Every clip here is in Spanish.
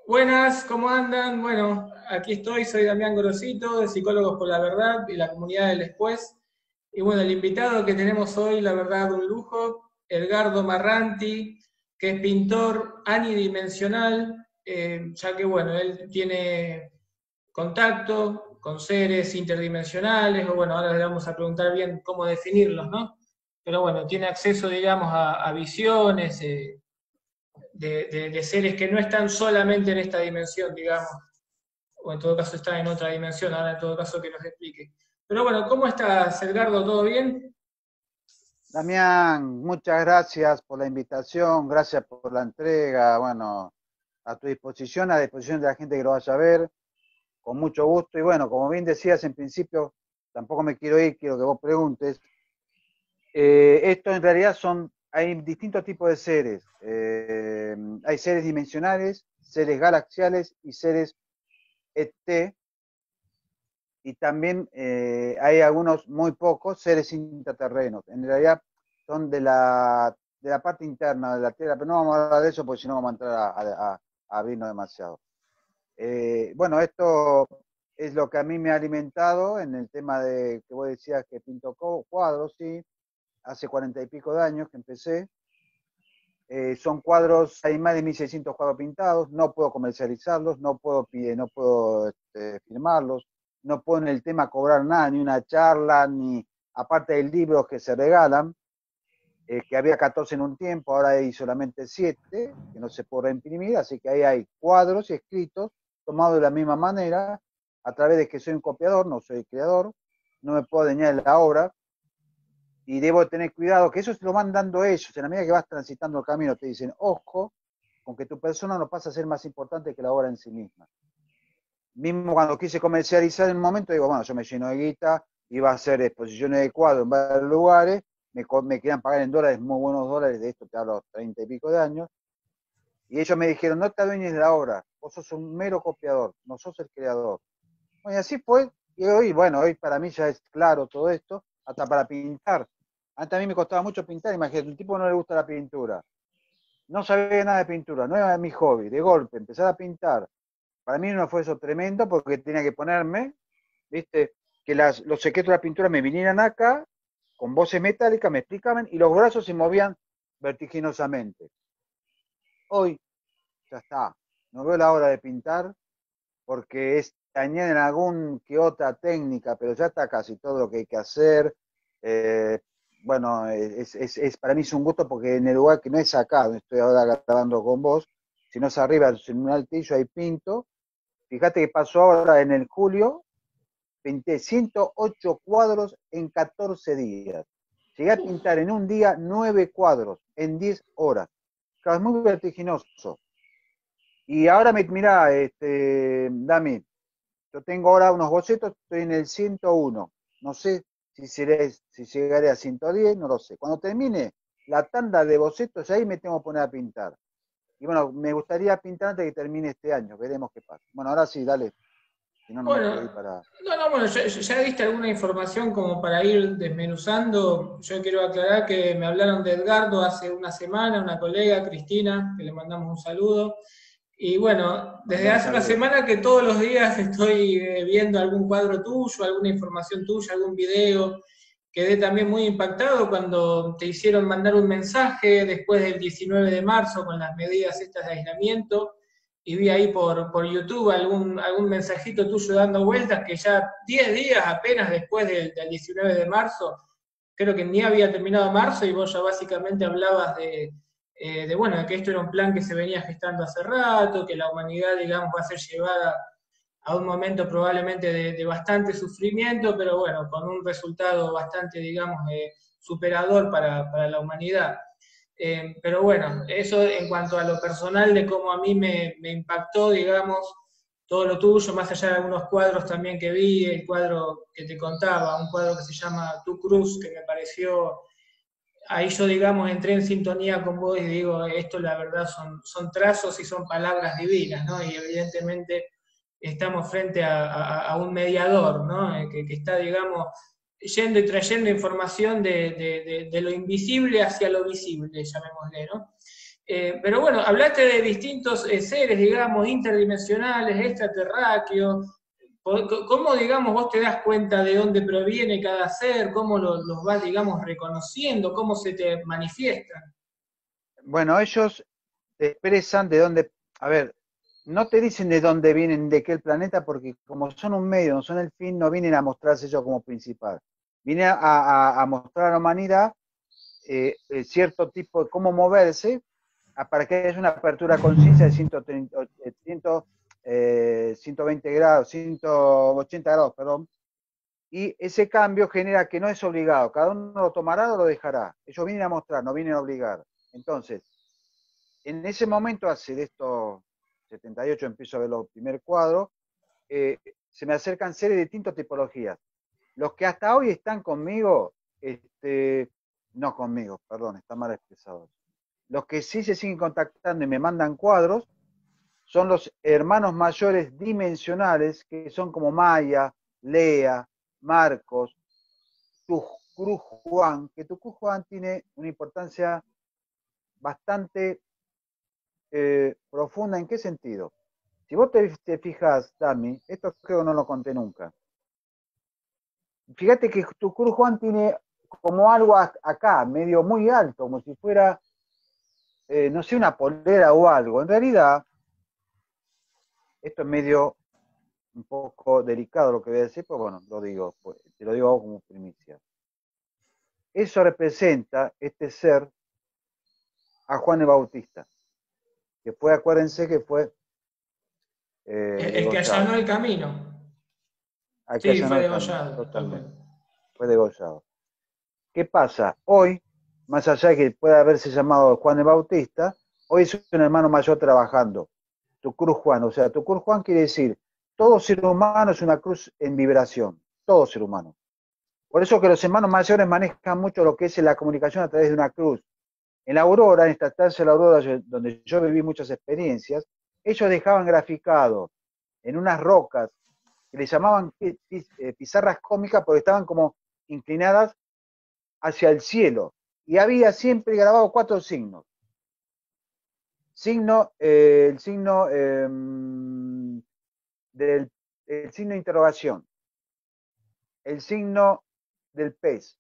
Buenas, ¿cómo andan? Bueno, aquí estoy, soy Damián Gorosito, de Psicólogos por la Verdad y la comunidad del Después. Y bueno, el invitado que tenemos hoy, la verdad, un lujo, Edgardo Marranti, que es pintor anidimensional, ya que bueno, él tiene contacto con seres interdimensionales, o bueno, ahora le vamos a preguntar bien cómo definirlos, ¿no? Pero bueno, tiene acceso, digamos, a visiones, de seres que no están solamente en esta dimensión, digamos, o en todo caso están en otra dimensión, ahora en todo caso que nos explique. Pero bueno, ¿cómo estás, Edgardo? ¿Todo bien? Damián, muchas gracias por la invitación, gracias por la entrega, bueno, a tu disposición, a disposición de la gente que lo vaya a ver, con mucho gusto. Y bueno, como bien decías en principio, tampoco me quiero ir, quiero que vos preguntes. Esto en realidad hay distintos tipos de seres. Hay seres dimensionales, seres galaxiales y seres ET, y también hay algunos muy pocos seres intraterrenos. En realidad son de la parte interna de la Tierra, pero no vamos a hablar de eso porque si no vamos a entrar a abrirnos demasiado. Bueno, esto es lo que a mí me ha alimentado en el tema de que vos decías que pinto cuadros, sí, hace 40 y pico de años que empecé. Son cuadros, hay más de 1.600 cuadros pintados, no puedo comercializarlos, no puedo firmarlos, no puedo en el tema cobrar nada, ni una charla, ni aparte de libros que se regalan, que había 14 en un tiempo, ahora hay solamente 7, que no se puede reimprimir, así que ahí hay cuadros escritos, tomados de la misma manera, a través de que soy un copiador, no soy creador, no me puedo dañar la obra, y debo tener cuidado, que eso se lo van dando ellos, en la medida que vas transitando el camino, te dicen, ojo, con que tu persona no pasa a ser más importante que la obra en sí misma. Mismo cuando quise comercializar en un momento, digo, bueno, yo me lleno de guita, iba a hacer exposiciones de cuadros en varios lugares, me querían pagar en dólares, muy buenos dólares, de esto te hablo 30 y pico de años, y ellos me dijeron, no te adueñes de la obra, vos sos un mero copiador, no sos el creador. Bueno, y así fue, y hoy, bueno, hoy para mí ya es claro todo esto, hasta para pintar. Antes a mí me costaba mucho pintar, imagínate, un tipo no le gusta la pintura, no sabía nada de pintura, no era mi hobby, de golpe, empezar a pintar. Para mí no fue eso tremendo porque tenía que ponerme, viste, que los secretos de la pintura me vinieran acá, con voces metálicas, me explicaban, y los brazos se movían vertiginosamente. Hoy ya está, no veo la hora de pintar porque añaden algún que otra técnica, pero ya está casi todo lo que hay que hacer. Eh, bueno, para mí es un gusto porque en el lugar que no es acá, donde estoy ahora grabando con vos, sino es arriba, en un altillo, ahí pinto. Fíjate que pasó ahora en el julio, pinté 108 cuadros en 14 días. Llegué a pintar en un día 9 cuadros en 10 horas. Claro, es muy vertiginoso. Y ahora mira, Dami, yo tengo ahora unos bocetos, estoy en el 101. No sé si llegaré a 110, no lo sé. Cuando termine la tanda de bocetos, ahí me tengo que poner a pintar. Y bueno, me gustaría pintar antes de que termine este año, veremos qué pasa. Bueno, ahora sí, dale, si no, no me quiero ir Bueno, para... no, bueno, ya diste alguna información como para ir desmenuzando. Yo quiero aclarar que me hablaron de Edgardo hace una semana, una colega, Cristina, que le mandamos un saludo. Y bueno, desde Mandale un hace una saludo. semana que todos los días estoy viendo algún cuadro tuyo, alguna información tuya, algún video. Quedé también muy impactado cuando te hicieron mandar un mensaje después del 19 de marzo con las medidas estas de aislamiento y vi ahí por YouTube algún mensajito tuyo dando vueltas que ya 10 días apenas después del 19 de marzo, creo que ni había terminado marzo y vos ya básicamente hablabas bueno, de que esto era un plan que se venía gestando hace rato, que la humanidad, digamos, va a ser llevada a un momento probablemente de bastante sufrimiento, pero bueno, con un resultado bastante, digamos, superador para la humanidad. Pero bueno, eso en cuanto a lo personal de cómo a mí me impactó, digamos, todo lo tuyo, más allá de algunos cuadros también que vi, el cuadro que te contaba, un cuadro que se llama Tu Cruz, que me pareció, ahí yo, digamos, entré en sintonía con vos y digo, esto la verdad son trazos y son palabras divinas, ¿no? Y evidentemente estamos frente a un mediador, ¿no? Que está, digamos, yendo y trayendo información de lo invisible hacia lo visible, llamémosle, ¿no? Pero bueno, hablaste de distintos seres, digamos, interdimensionales, extraterráqueos. ¿Cómo, digamos, vos te das cuenta de dónde proviene cada ser? ¿Cómo los vas, digamos, reconociendo? ¿Cómo se te manifiestan? Bueno, ellos te expresan de dónde, a ver, no te dicen de dónde vienen, de qué planeta, porque como son un medio, no son el fin, no vienen a mostrarse ellos como principal. Vienen a mostrar a la humanidad cierto tipo de cómo moverse para que haya una apertura de conciencia de 120 grados, 180 grados, perdón. Y ese cambio genera que no es obligado, cada uno lo tomará o lo dejará. Ellos vienen a mostrar, no vienen a obligar. Entonces, en ese momento, hace de estos 78, empiezo a ver los primeros cuadros, se me acercan series de distintas tipologías. Los que hasta hoy están conmigo, no conmigo, perdón, está mal expresado. Los que sí se siguen contactando y me mandan cuadros son los hermanos mayores dimensionales, que son como Maya, Lea, Marcos, Tucruz Juan, que Tucruz Juan tiene una importancia bastante profunda. ¿En qué sentido? Si vos te fijas, Dami, esto creo que no lo conté nunca. Fíjate que Tucruz Juan tiene como algo acá, medio muy alto, como si fuera, no sé, una polera o algo. En realidad, esto es medio un poco delicado lo que voy a decir, pero bueno, lo digo, pues, te lo digo como primicia. Eso representa, este ser, a Juan el Bautista, que fue, acuérdense que fue El que degollado. allanó el camino. Aquí Sí, allanó fue el camino, degollado, tal totalmente. cual. Fue degollado. ¿Qué pasa? Hoy, más allá de que pueda haberse llamado Juan el Bautista, hoy es un hermano mayor trabajando. Tu cruz Juan, o sea, tu cruz Juan quiere decir, todo ser humano es una cruz en vibración, todo ser humano. Por eso que los hermanos mayores manejan mucho lo que es la comunicación a través de una cruz. En la Aurora, en esta estancia de la Aurora, donde yo viví muchas experiencias, ellos dejaban graficado en unas rocas que le llamaban pizarras cómicas porque estaban como inclinadas hacia el cielo. Y había siempre grabado 4 signos. El signo el signo de interrogación, el signo del pez,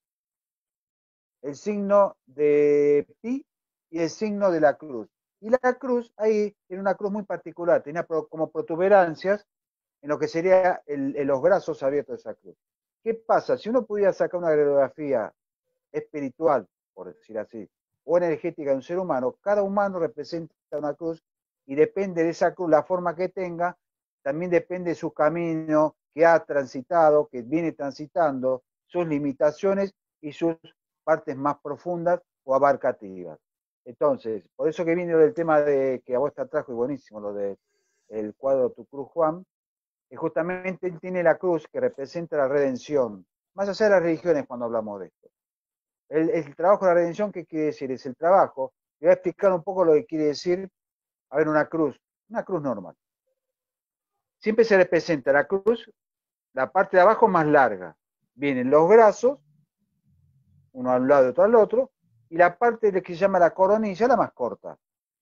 el signo de pi y el signo de la cruz. Y la cruz ahí era una cruz muy particular, tenía como protuberancias en lo que sería en los brazos abiertos de esa cruz. ¿Qué pasa? Si uno pudiera sacar una radiografía espiritual, por decir así, o energética de un ser humano, cada humano representa una cruz y depende de esa cruz, la forma que tenga, también depende de su camino que ha transitado, que viene transitando, sus limitaciones y sus partes más profundas o abarcativas. Entonces, por eso que viene el tema de que a vos te trajo y buenísimo, lo del cuadro Tu Cruz Juan, que justamente él tiene la cruz que representa la redención, más allá de las religiones cuando hablamos de esto. El trabajo de la redención, ¿qué quiere decir? Es el trabajo. Le voy a explicar un poco lo que quiere decir, a ver, una cruz normal. Siempre se representa la cruz, la parte de abajo más larga. Vienen los brazos, uno a un lado y otro al otro, y la parte de que se llama la coronilla, la más corta.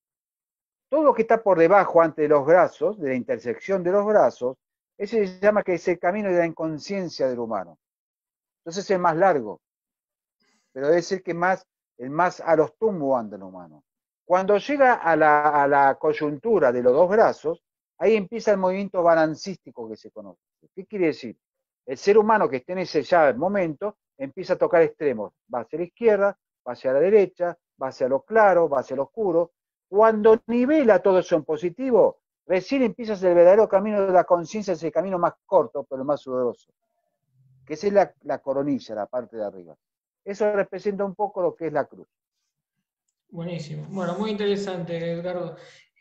Todo lo que está por debajo, antes de los brazos, de la intersección de los brazos, ese se llama que es el camino de la inconsciencia del humano. Entonces es el más largo, pero debe ser que el más a los tumbos anda el humano. Cuando llega a la coyuntura de los dos brazos, ahí empieza el movimiento balancístico que se conoce. ¿Qué quiere decir? El ser humano que esté en ese ya momento empieza a tocar extremos. Va hacia la izquierda, va hacia la derecha, va hacia lo claro, va hacia lo oscuro. Cuando nivela todo eso en positivo, recién empieza el verdadero camino de la conciencia, es el camino más corto, pero más sudoroso, que es la coronilla, la parte de arriba. Eso representa un poco lo que es la cruz. Buenísimo. Bueno, muy interesante, Edgardo.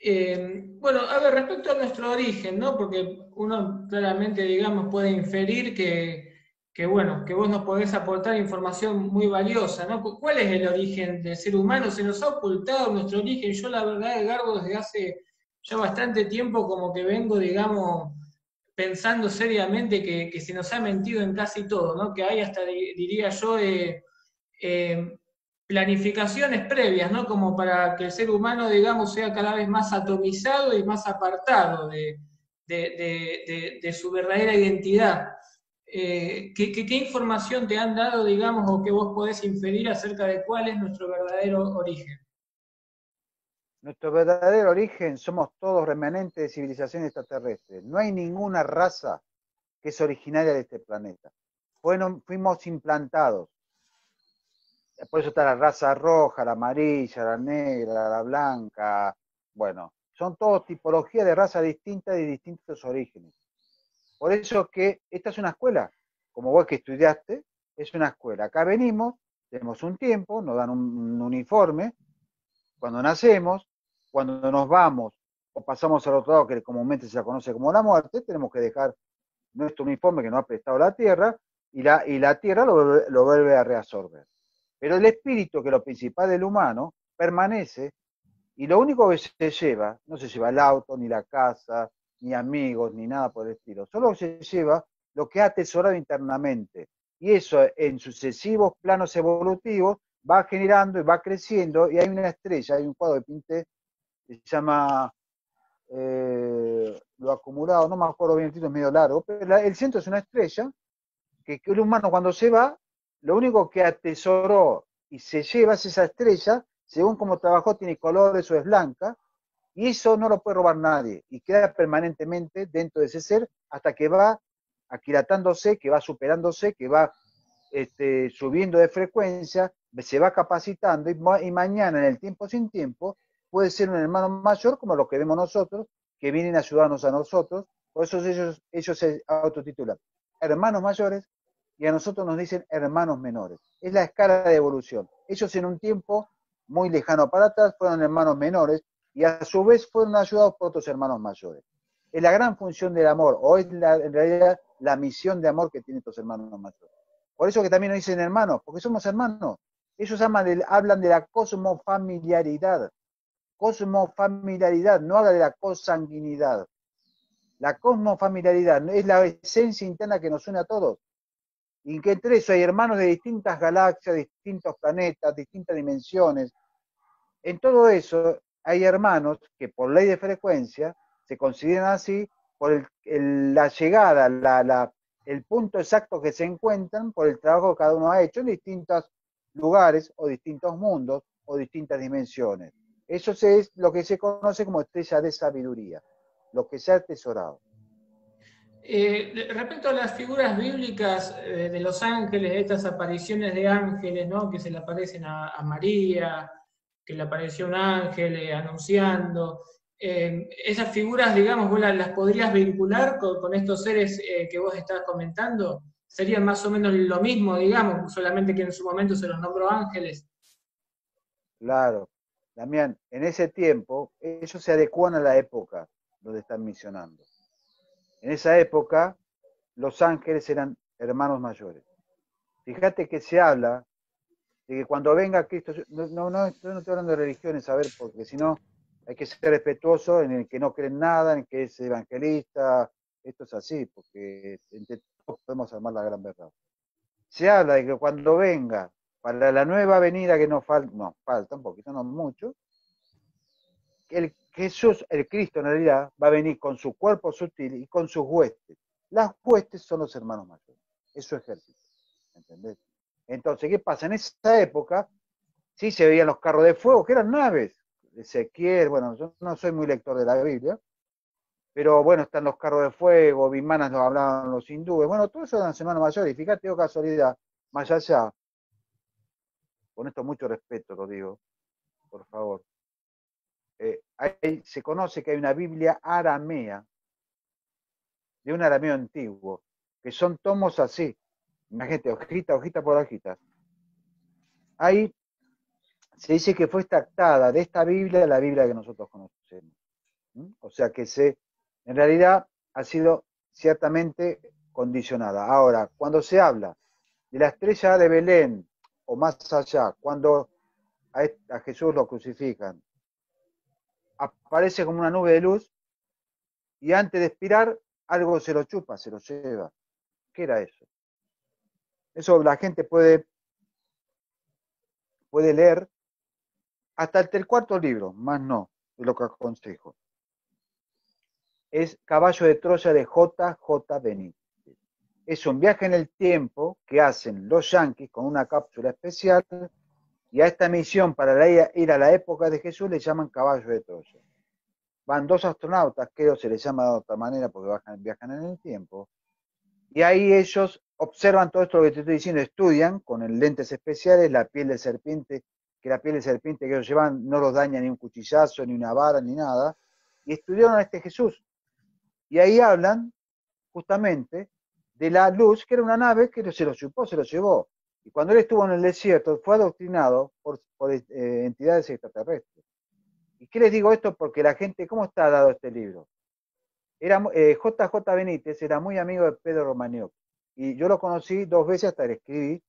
Bueno, a ver, respecto a nuestro origen, ¿no? Porque uno claramente, digamos, puede inferir bueno, que vos nos podés aportar información muy valiosa, ¿no? ¿Cuál es el origen del ser humano? Se nos ha ocultado nuestro origen. Yo, la verdad, Edgardo, desde hace ya bastante tiempo como que vengo, digamos, pensando seriamente que se nos ha mentido en casi todo, ¿no? Que hay hasta, diría yo, planificaciones previas, ¿no? Como para que el ser humano, digamos, sea cada vez más atomizado y más apartado de su verdadera identidad. ¿Qué información te han dado, digamos, o que vos podés inferir acerca de cuál es nuestro verdadero origen? Nuestro verdadero origen somos todos remanentes de civilizaciones extraterrestres. No hay ninguna raza que es originaria de este planeta. Fuimos implantados. Por eso está la raza roja, la amarilla, la negra, la blanca. Bueno, son todas tipologías de raza distintas y distintos orígenes. Por eso que esta es una escuela. Como vos que estudiaste, es una escuela. Acá venimos, tenemos un tiempo, nos dan un uniforme. Cuando nacemos, cuando nos vamos o pasamos al otro lado, que comúnmente se la conoce como la muerte, tenemos que dejar nuestro uniforme que nos ha prestado la tierra y la tierra lo vuelve a reabsorber. Pero el espíritu, que es lo principal del humano, permanece y lo único que se lleva, no se lleva el auto, ni la casa, ni amigos, ni nada por el estilo, solo se lleva lo que ha atesorado internamente. Y eso en sucesivos planos evolutivos va generando y va creciendo, y hay una estrella, hay un cuadro que pinté, que se llama Lo acumulado, no me acuerdo bien el título, es medio largo, pero el centro es una estrella, que el humano cuando se va, lo único que atesoró y se lleva es esa estrella, según como trabajó, tiene colores o es blanca, y eso no lo puede robar nadie, y queda permanentemente dentro de ese ser hasta que va aquilatándose, que va superándose, que va subiendo de frecuencia, se va capacitando, y mañana, en el tiempo sin tiempo, puede ser un hermano mayor, como lo que vemos nosotros, que vienen a ayudarnos a nosotros. Por eso ellos se autotitulan hermanos mayores, y a nosotros nos dicen hermanos menores. Es la escala de evolución. Ellos en un tiempo muy lejano para atrás fueron hermanos menores, y a su vez fueron ayudados por otros hermanos mayores. Es la gran función del amor, o es en realidad la misión de amor que tienen estos hermanos mayores. Por eso que también nos dicen hermanos, porque somos hermanos. Ellos hablan de la cosmofamiliaridad. Cosmofamiliaridad, no habla de la consanguinidad. La cosmofamiliaridad es la esencia interna que nos une a todos. Y que entre eso hay hermanos de distintas galaxias, distintos planetas, distintas dimensiones. En todo eso hay hermanos que por ley de frecuencia se consideran así por la llegada, el punto exacto que se encuentran por el trabajo que cada uno ha hecho en distintos lugares o distintos mundos o distintas dimensiones. Eso es lo que se conoce como estrella de sabiduría, lo que se ha atesorado. Respecto a las figuras bíblicas de los ángeles, estas apariciones de ángeles, ¿no? Que se le aparecen a María, que le apareció un ángel anunciando, esas figuras, digamos, vos las podrías vincular con estos seres que vos estás comentando. ¿Serían más o menos lo mismo, digamos, solamente que en su momento se los nombró ángeles? Claro, Damián, en ese tiempo ellos se adecuan a la época donde están misionando. En esa época los ángeles eran hermanos mayores. Fíjate que se habla de que cuando venga Cristo, no estoy hablando de religiones, a ver, porque si no hay que ser respetuoso en el que no cree en nada, en el que es evangelista, esto es así, porque entre todos podemos armar la gran verdad. Se habla de que cuando venga, para la nueva venida que nos falta un poquito, no mucho, el Jesús, el Cristo en realidad, va a venir con su cuerpo sutil y con sus huestes. Las huestes son los hermanos mayores, es su ejército, ¿entendés? Entonces, ¿qué pasa? En esa época, sí se veían los carros de fuego, que eran naves. Ezequiel, bueno, yo no soy muy lector de la Biblia, pero bueno, están los carros de fuego, Vimanas lo hablaban los hindúes, bueno, todo eso eran los hermanos mayores, y fíjate, oh casualidad, más allá, con esto mucho respeto lo digo, por favor, se conoce que hay una Biblia aramea, de un arameo antiguo, que son tomos así, imagínate, hojita por hojita. Ahí se dice que fue extractada de esta Biblia la Biblia que nosotros conocemos. O sea que en realidad ha sido ciertamente condicionada. Ahora, cuando se habla de la estrella de Belén, o más allá, cuando a Jesús lo crucifican, aparece como una nube de luz, y antes de expirar, algo se lo chupa, se lo lleva. ¿Qué era eso? Eso la gente puede puede leer hasta el cuarto libro, más no, es lo que aconsejo. Es Caballo de Troya de J.J. Benítez. Es un viaje en el tiempo que hacen los yanquis con una cápsula especial, y a esta misión para ir a la época de Jesús le llaman Caballo de Troya. Van dos astronautas, creo se les llama de otra manera porque viajan en el tiempo, y ahí ellos observan todo esto que te estoy diciendo, estudian con lentes especiales la piel de serpiente, que la piel de serpiente que ellos llevan no los daña ni un cuchillazo, ni una vara, ni nada, y estudiaron a este Jesús. Y ahí hablan justamente de la luz, que era una nave que se lo chupó, se lo llevó. Y cuando él estuvo en el desierto, fue adoctrinado por entidades extraterrestres. ¿Y qué les digo esto? Porque la gente, ¿cómo está dado este libro? J.J. Benítez era muy amigo de Pedro Romagnoc. Y yo lo conocí 2 veces, hasta le escribí,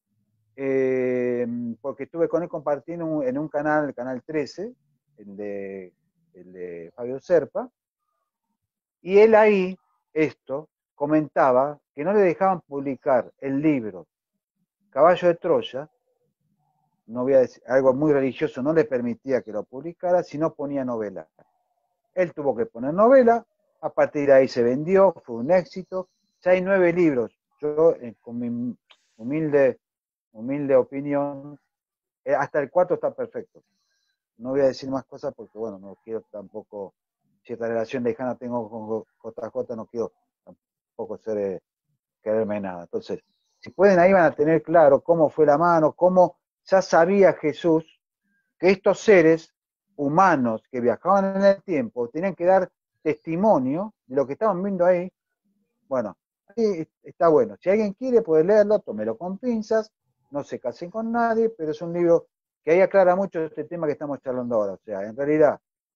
porque estuve con él compartiendo en un canal, el canal 13, el de Fabio Serpa, y él ahí, comentaba que no le dejaban publicar el libro Caballo de Troya, no voy a decir, algo muy religioso no le permitía que lo publicara, si no ponía novela. Él tuvo que poner novela, a partir de ahí se vendió, fue un éxito, ya hay 9 libros. Yo, con mi humilde opinión, hasta el cuarto está perfecto. No voy a decir más cosas porque, bueno, no quiero tampoco, cierta relación lejana tengo con JJ, no quiero tampoco quererme nada. Entonces, si pueden, ahí van a tener claro cómo fue la mano, cómo ya sabía Jesús que estos seres humanos que viajaban en el tiempo tenían que dar testimonio de lo que estaban viendo ahí. Bueno, ahí está bueno. Si alguien quiere puede leerlo, tómelo con pinzas, no se casen con nadie, pero es un libro que ahí aclara mucho este tema que estamos charlando ahora. O sea, en realidad,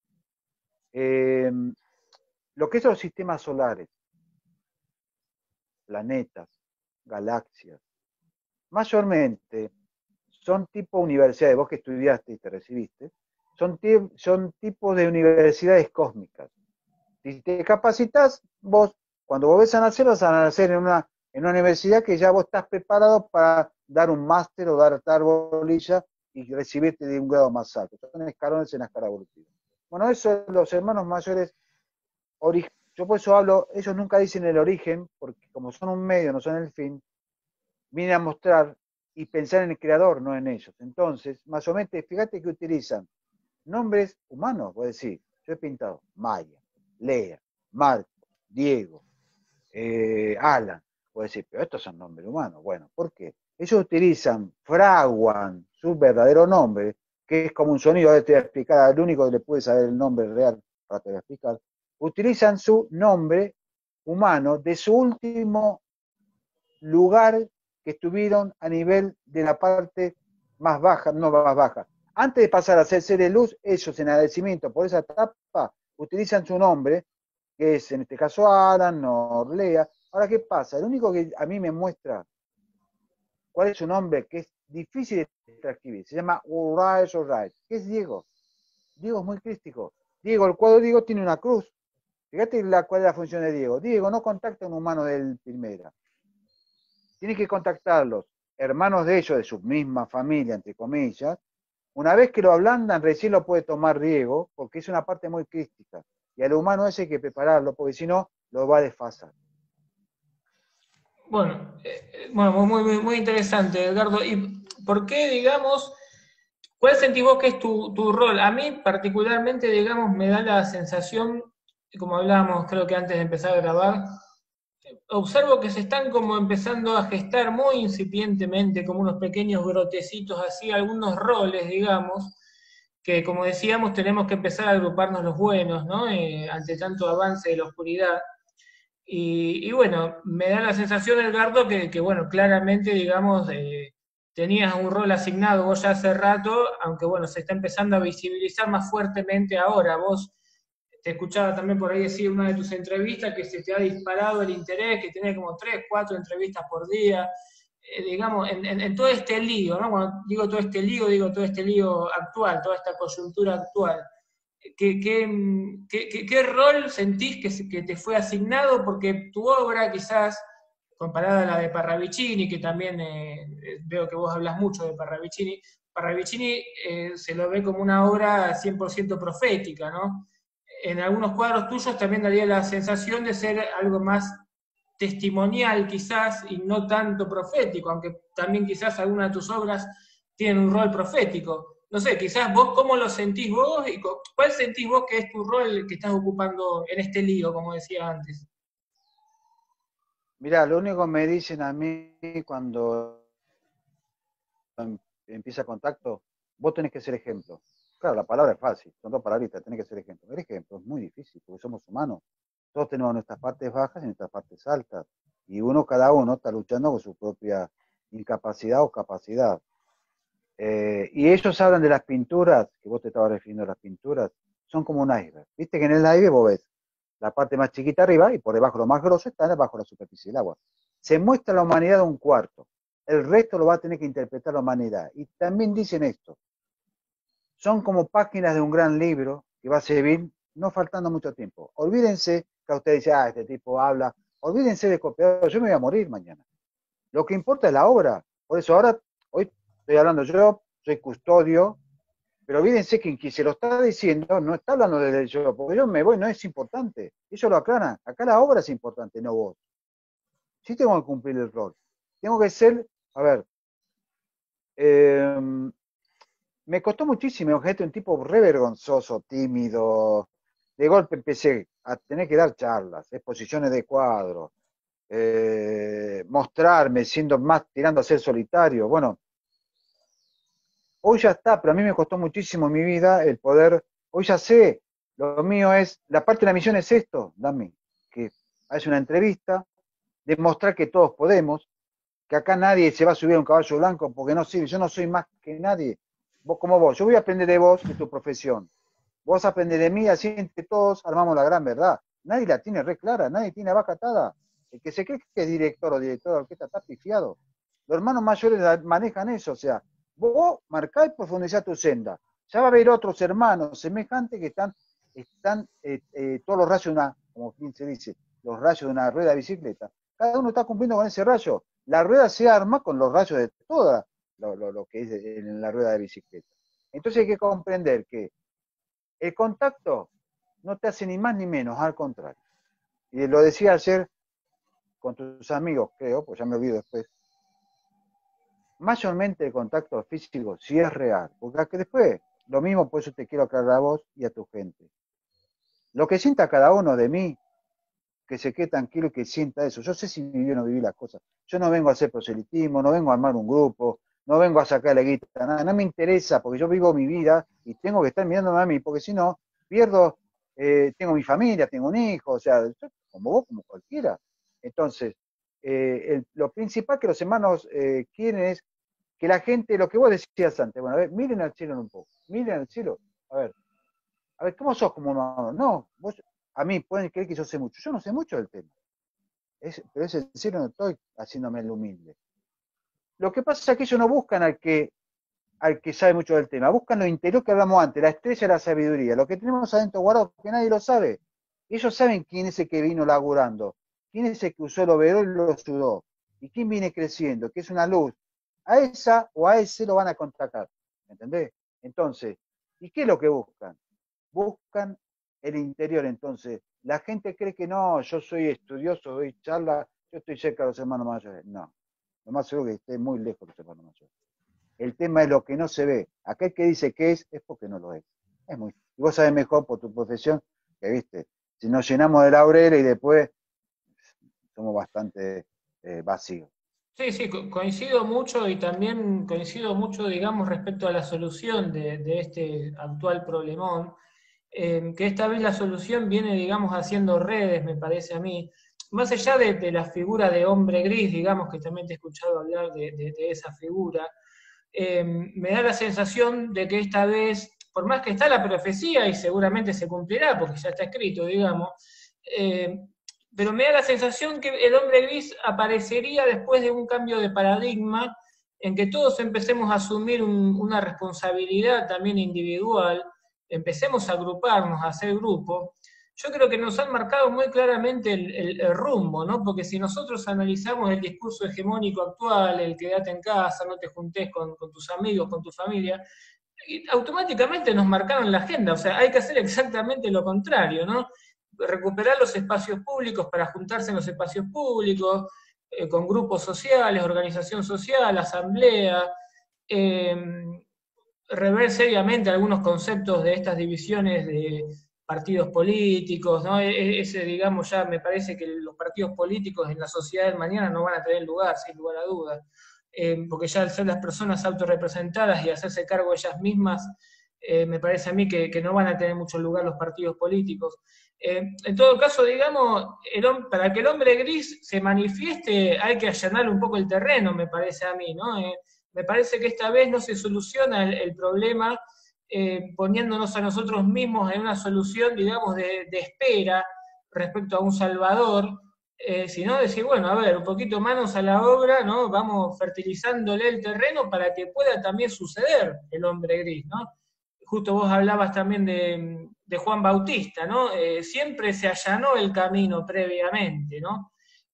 lo que son los sistemas solares, planetas, galaxias, mayormente son tipo universidades, vos que estudiaste y te recibiste, son tipos de universidades cósmicas. Si te capacitas, vos, cuando vos vas a nacer en una universidad que ya vos estás preparado para dar un máster o dar bolilla y recibirte de un grado más alto. Son escalones en la escala evolutiva. Bueno, eso los hermanos mayores, yo por eso hablo, ellos nunca dicen el origen, porque como son un medio, no son el fin, vienen a mostrar y pensar en el creador, no en ellos. Entonces, más o menos, fíjate que utilizan nombres humanos, voy a decir, yo he pintado Maya, Lea, Marco, Diego, Alan, voy a decir, pero estos son nombres humanos. Bueno, ¿por qué? Ellos utilizan, fraguan su verdadero nombre, que es como un sonido, ahora te voy a explicar, el único que le puede saber el nombre real, ahora te voy a explicar, utilizan su nombre humano de su último lugar que estuvieron a nivel de la parte más baja, no más baja. Antes de pasar a ser seres de luz, ellos en agradecimiento por esa etapa utilizan su nombre, que es en este caso Alan o Orlea. Ahora, ¿qué pasa? El único que a mí me muestra cuál es su nombre, que es difícil de transcribir, se llama Urias O'Reilly, que es Diego. Diego es muy crístico. Diego, el cuadro Diego tiene una cruz. Fíjate cuál es la función de Diego. Diego no contacta a un humano del primera. Tiene que contactarlos, hermanos de ellos, de su misma familia, entre comillas. Una vez que lo ablandan, recién lo puede tomar Diego, porque es una parte muy crística. Y al humano ese hay que prepararlo, porque si no, lo va a desfasar. Bueno, muy interesante, Edgardo. ¿Y por qué, digamos, cuál sentís vos que es tu rol? A mí particularmente, digamos, me da la sensación, como hablábamos creo que antes de empezar a grabar, observo que se están como empezando a gestar muy incipientemente, como unos pequeños brotecitos así, algunos roles, digamos, que como decíamos tenemos que empezar a agruparnos los buenos, ¿no? Ante tanto avance de la oscuridad. Y bueno, me da la sensación, Edgardo, que bueno, claramente, digamos, tenías un rol asignado vos ya hace rato, aunque bueno, se está empezando a visibilizar más fuertemente ahora. Vos te escuchaba también por ahí decir en una de tus entrevistas que se te ha disparado el interés, que tenés como 3, 4 entrevistas por día, digamos, en todo este lío, ¿no? Cuando digo todo este lío actual, toda esta coyuntura actual. ¿Qué rol sentís que te fue asignado? Porque tu obra quizás, comparada a la de Parravicini, que también veo que vos hablas mucho de Parravicini, Parravicini se lo ve como una obra 100% profética, ¿no? En algunos cuadros tuyos también daría la sensación de ser algo más testimonial quizás y no tanto profético, aunque también quizás algunas de tus obras tienen un rol profético. No sé, quizás vos cómo lo sentís vos y cuál sentís vos que es tu rol que estás ocupando en este lío, como decía antes. Mirá, lo único que me dicen a mí cuando empieza contacto, vos tenés que ser ejemplo. Claro, la palabra es fácil, son dos palabritas, tenés que ser ejemplo. El ejemplo es muy difícil, porque somos humanos. Todos tenemos nuestras partes bajas y nuestras partes altas. Y cada uno está luchando con su propia incapacidad o capacidad. Y ellos hablan de las pinturas, que vos te estabas refiriendo a las pinturas, son como un iceberg. Viste que en el iceberg vos ves la parte más chiquita arriba y por debajo lo más grosso está debajo de la superficie del agua. Se muestra la humanidad de un cuarto. El resto lo va a tener que interpretar la humanidad. Y también dicen esto, son como páginas de un gran libro que va a servir no faltando mucho tiempo. Olvídense que usted dice, este tipo habla, olvídense de copiar, yo me voy a morir mañana. Lo que importa es la obra. Por eso ahora, hoy estoy hablando yo, soy custodio, pero olvídense que quien se lo está diciendo no está hablando de yo, porque yo me voy, no es importante. Ellos lo aclaran. Acá la obra es importante, no vos. Sí tengo que cumplir el rol. Tengo que ser, a ver, eh, me costó muchísimo, gente, un tipo re vergonzoso, tímido. De golpe empecé a tener que dar charlas, exposiciones de cuadros, mostrarme, siendo más tirando a ser solitario. Bueno, hoy ya está, pero a mí me costó muchísimo en mi vida el poder, hoy ya sé, lo mío es, la parte de la misión es esto, Dami, que hace una entrevista, demostrar que todos podemos, que acá nadie se va a subir a un caballo blanco porque no sirve, yo no soy más que nadie, vos como vos, yo voy a aprender de vos, de tu profesión, vos aprendés de mí, así entre todos armamos la gran verdad, nadie la tiene re clara, nadie tiene la vaca atada, el que se cree que es director o director de orquesta está pifiado, los hermanos mayores manejan eso, o sea, vos marcá y profundizá tu senda, ya va a haber otros hermanos semejantes que están todos los rayos de una, como bien se dice, los rayos de una rueda de bicicleta, cada uno está cumpliendo con ese rayo, la rueda se arma con los rayos de toda lo que es en la rueda de bicicleta. Entonces hay que comprender que el contacto no te hace ni más ni menos, al contrario. Y lo decía ayer con tus amigos, creo, pues ya me olvido después. Mayormente el contacto físico sí es real, porque después, lo mismo, por eso te quiero aclarar a vos y a tu gente. Lo que sienta cada uno de mí, que se quede tranquilo y que sienta eso. Yo sé si viví o no viví las cosas. Yo no vengo a hacer proselitismo, no vengo a armar un grupo, no vengo a sacar la guita, nada, no me interesa, porque yo vivo mi vida y tengo que estar mirándome a mí, porque si no, pierdo, tengo mi familia, tengo un hijo, o sea, como vos, como cualquiera. Entonces, lo principal que los hermanos quieren es que la gente, lo que vos decías antes, bueno, a ver, miren al cielo un poco, miren al cielo, a ver, ¿cómo sos como hermano? No, vos, a mí pueden creer que yo sé mucho, yo no sé mucho del tema, pero es en serio, no estoy haciéndome el humilde. Lo que pasa es que ellos no buscan al que sabe mucho del tema, buscan lo interior que hablamos antes, la estrella de la sabiduría, lo que tenemos adentro guardado, que nadie lo sabe. Ellos saben quién es el que vino laburando, quién es el que usó el overol y lo sudó, y quién viene creciendo, que es una luz. A esa o a ese lo van a contactar, ¿entendés? Entonces, ¿y qué es lo que buscan? Buscan el interior. Entonces, la gente cree que no, yo soy estudioso, doy charla, yo estoy cerca de los hermanos mayores. No, lo más seguro es que esté muy lejos de los hermanos mayores. El tema es lo que no se ve. Aquel que dice que es porque no lo es. Y vos sabés mejor por tu profesión que, viste, si nos llenamos de laureles y después somos bastante vacíos. Sí, sí, coincido mucho y también coincido mucho, digamos, respecto a la solución de este actual problemón, que esta vez la solución viene, digamos, haciendo redes, me parece a mí, más allá de la figura de hombre gris, digamos, que también te he escuchado hablar de esa figura, me da la sensación de que esta vez, por más que está la profecía y seguramente se cumplirá, porque ya está escrito, digamos, eh, pero me da la sensación que el hombre gris aparecería después de un cambio de paradigma en que todos empecemos a asumir una responsabilidad también individual, empecemos a agruparnos, a hacer grupos, yo creo que nos han marcado muy claramente el rumbo, ¿no? Porque si nosotros analizamos el discurso hegemónico actual, el quédate en casa, no te juntes con tus amigos, con tu familia, y automáticamente nos marcaron la agenda, o sea, hay que hacer exactamente lo contrario, ¿no? Recuperar los espacios públicos para juntarse en los espacios públicos, con grupos sociales, organización social, asamblea, eh, rever seriamente algunos conceptos de estas divisiones de partidos políticos, ¿no? Ese, digamos, ya me parece que los partidos políticos en la sociedad del mañana no van a tener lugar, sin lugar a dudas, porque ya al ser las personas autorrepresentadas y hacerse cargo ellas mismas, me parece a mí que no van a tener mucho lugar los partidos políticos. En todo caso, digamos, para que el hombre gris se manifieste hay que allanar un poco el terreno, me parece a mí, ¿no? Me parece que esta vez no se soluciona el problema poniéndonos a nosotros mismos en una solución, digamos, de espera respecto a un salvador, sino decir, bueno, a ver, un poquito manos a la obra, ¿no? Vamos fertilizándole el terreno para que pueda también suceder el hombre gris, ¿no? Justo vos hablabas también de Juan Bautista, ¿no? Siempre se allanó el camino previamente, ¿no?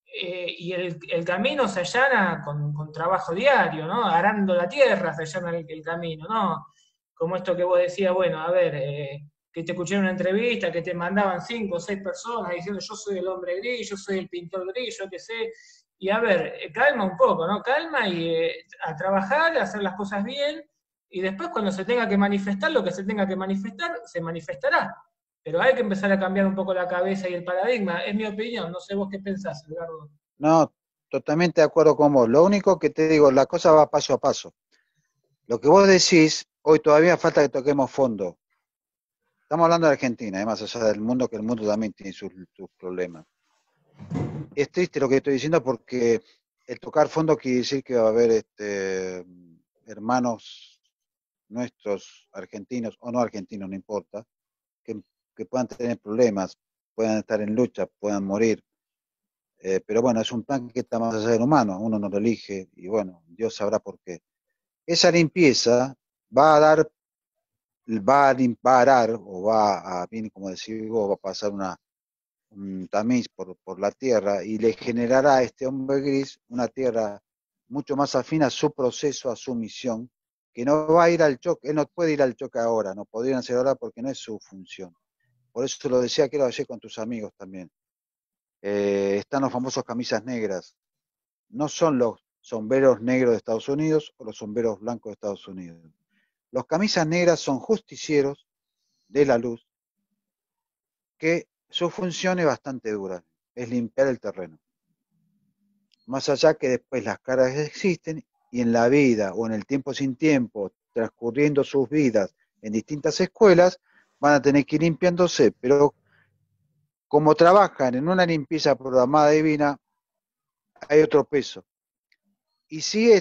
Y el camino se allana con trabajo diario, ¿no? Arando la tierra se allana el camino, ¿no? Como esto que vos decías, bueno, a ver, que te escuché en una entrevista, que te mandaban 5 o 6 personas diciendo yo soy el hombre gris, yo soy el pintor gris, yo qué sé. Y a ver, calma un poco, ¿no? Calma y a trabajar, a hacer las cosas bien, y después cuando se tenga que manifestar lo que se tenga que manifestar, se manifestará. Pero hay que empezar a cambiar un poco la cabeza y el paradigma, es mi opinión, no sé vos qué pensás, Edgardo. No, totalmente de acuerdo con vos. Lo único que te digo, la cosa va paso a paso. Lo que vos decís, hoy todavía falta que toquemos fondo. Estamos hablando de Argentina, más allá del mundo, que el mundo también tiene sus problemas. Es triste lo que estoy diciendo porque el tocar fondo quiere decir que va a haber hermanos nuestros, argentinos o no argentinos, no importa, que, que puedan tener problemas, puedan estar en lucha, puedan morir. Pero bueno, es un plan que está más allá del humano, uno no lo elige y bueno, Dios sabrá por qué. Esa limpieza va a dar, va a arar o va a, bien como decís vos, va a pasar un tamiz por la tierra y le generará a este hombre gris una tierra mucho más afín a su proceso, a su misión, que no va a ir al choque, él no puede ir al choque ahora, no podrían hacer ahora porque no es su función. Por eso lo decía, quiero ayer con tus amigos también. Están los famosos camisas negras. No son los sombreros negros de Estados Unidos o los sombreros blancos de Estados Unidos. Los camisas negras son justicieros de la luz que su función es bastante dura, es limpiar el terreno. Más allá que después las caras existen y en la vida o en el tiempo sin tiempo, transcurriendo sus vidas en distintas escuelas, van a tener que ir limpiándose, pero como trabajan en una limpieza programada divina, hay otro peso. Y sí,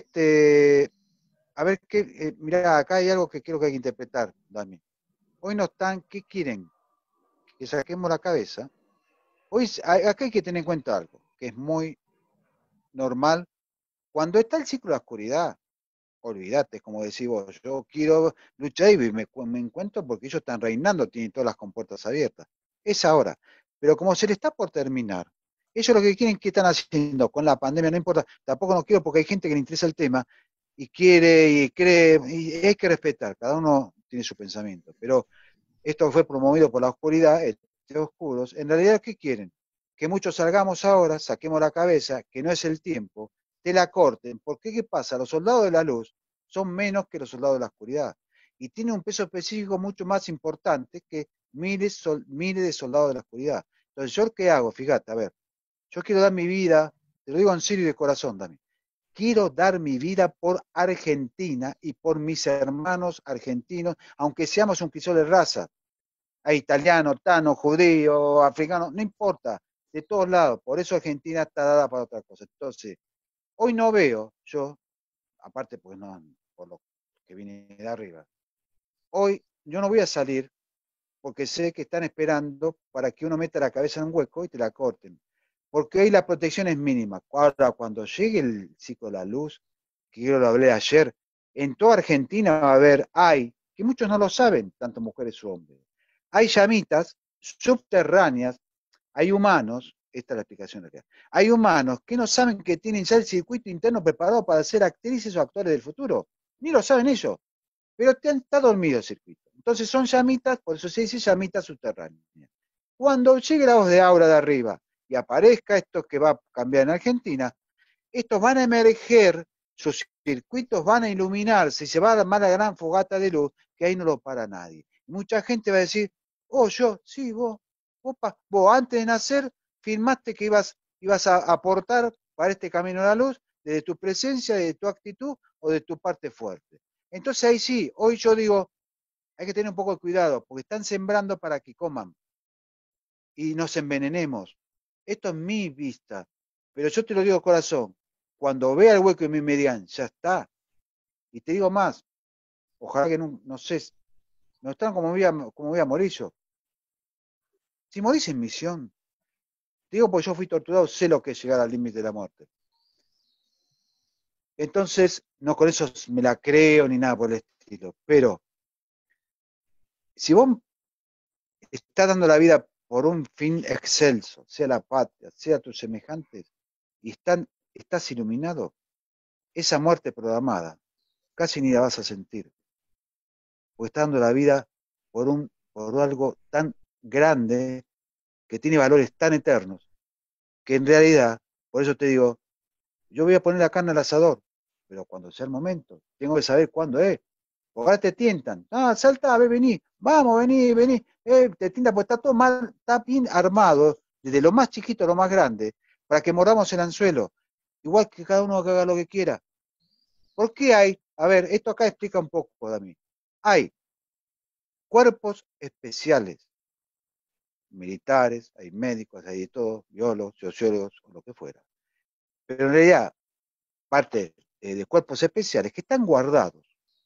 a ver, mirá, acá hay algo que creo que hay que interpretar, Dami. Hoy no están, ¿qué quieren? Que saquemos la cabeza. Hoy, acá hay que tener en cuenta algo, que es muy normal. Cuando está el ciclo de la oscuridad, olvídate, como decís vos, yo quiero luchar y me encuentro porque ellos están reinando, tienen todas las compuertas abiertas. Es ahora. Pero como se le está por terminar, ellos lo que quieren, ¿qué están haciendo con la pandemia? No importa, tampoco no quiero porque hay gente que le interesa el tema y quiere y cree, y hay que respetar, cada uno tiene su pensamiento. Pero esto fue promovido por la oscuridad, oscuros. En realidad, ¿qué quieren? Que muchos salgamos ahora, saquemos la cabeza, que no es el tiempo, te la corten. ¿Por qué? ¿Qué pasa? Los soldados de la luz son menos que los soldados de la oscuridad. Y tiene un peso específico mucho más importante que miles de soldados de la oscuridad. Entonces, ¿yo qué hago? Fíjate, a ver, yo quiero dar mi vida, te lo digo en serio y de corazón, Dami. Quiero dar mi vida por Argentina y por mis hermanos argentinos, aunque seamos un crisol de raza. Hay italiano, tano, judío, africano, no importa, de todos lados. Por eso Argentina está dada para otra cosa. Entonces, hoy no veo, yo, aparte pues no, por lo que viene de arriba, hoy yo no voy a salir porque sé que están esperando para que uno meta la cabeza en un hueco y te la corten. Porque hoy la protección es mínima. Ahora, cuando llegue el ciclo de la luz, que yo lo hablé ayer, en toda Argentina va a haber, que muchos no lo saben, tanto mujeres como hombres, hay llamitas subterráneas, hay humanos, esta es la explicación real, hay humanos que no saben que tienen ya el circuito interno preparado para ser actrices o actores del futuro, ni lo saben ellos, pero está dormido el circuito. Entonces son llamitas, por eso se dice llamitas subterráneas. Cuando llegue la voz de Aura de arriba y aparezca esto que va a cambiar en Argentina, estos van a emerger, sus circuitos van a iluminarse y se va a armar la gran fogata de luz que ahí no lo para nadie. Mucha gente va a decir, oh, yo, sí, vos antes de nacer firmaste que ibas a aportar para este camino a la luz desde tu presencia, de tu actitud o de tu parte fuerte. Entonces ahí sí, hoy yo digo, hay que tener un poco de cuidado, porque están sembrando para que coman y nos envenenemos. Esto es mi vista, pero yo te lo digo corazón, cuando vea el hueco en mi median, ya está. Y te digo más, ojalá que no sé, no están como voy a morir yo. Si morís en misión, te digo porque yo fui torturado, sé lo que es llegar al límite de la muerte. Entonces, no con eso me la creo ni nada por el estilo, pero si vos estás dando la vida por un fin excelso, sea la patria, sea tus semejantes, y estás iluminado, esa muerte programada casi ni la vas a sentir, porque estás dando la vida por algo tan grande, que tiene valores tan eternos, que en realidad, por eso te digo, yo voy a poner la carne al asador, pero cuando sea el momento, tengo que saber cuándo es. Porque ahora te tientan, salta, vení, vamos, vení, te tientan, porque está todo mal, está bien armado, desde lo más chiquito a lo más grande, para que mordamos el anzuelo, igual que cada uno que haga lo que quiera. ¿Por qué hay? A ver, esto acá explica un poco, Dami. Hay cuerpos especiales, militares, hay médicos, hay de todo, biólogos, sociólogos, o lo que fuera. Pero en realidad, parte de cuerpos especiales que están guardados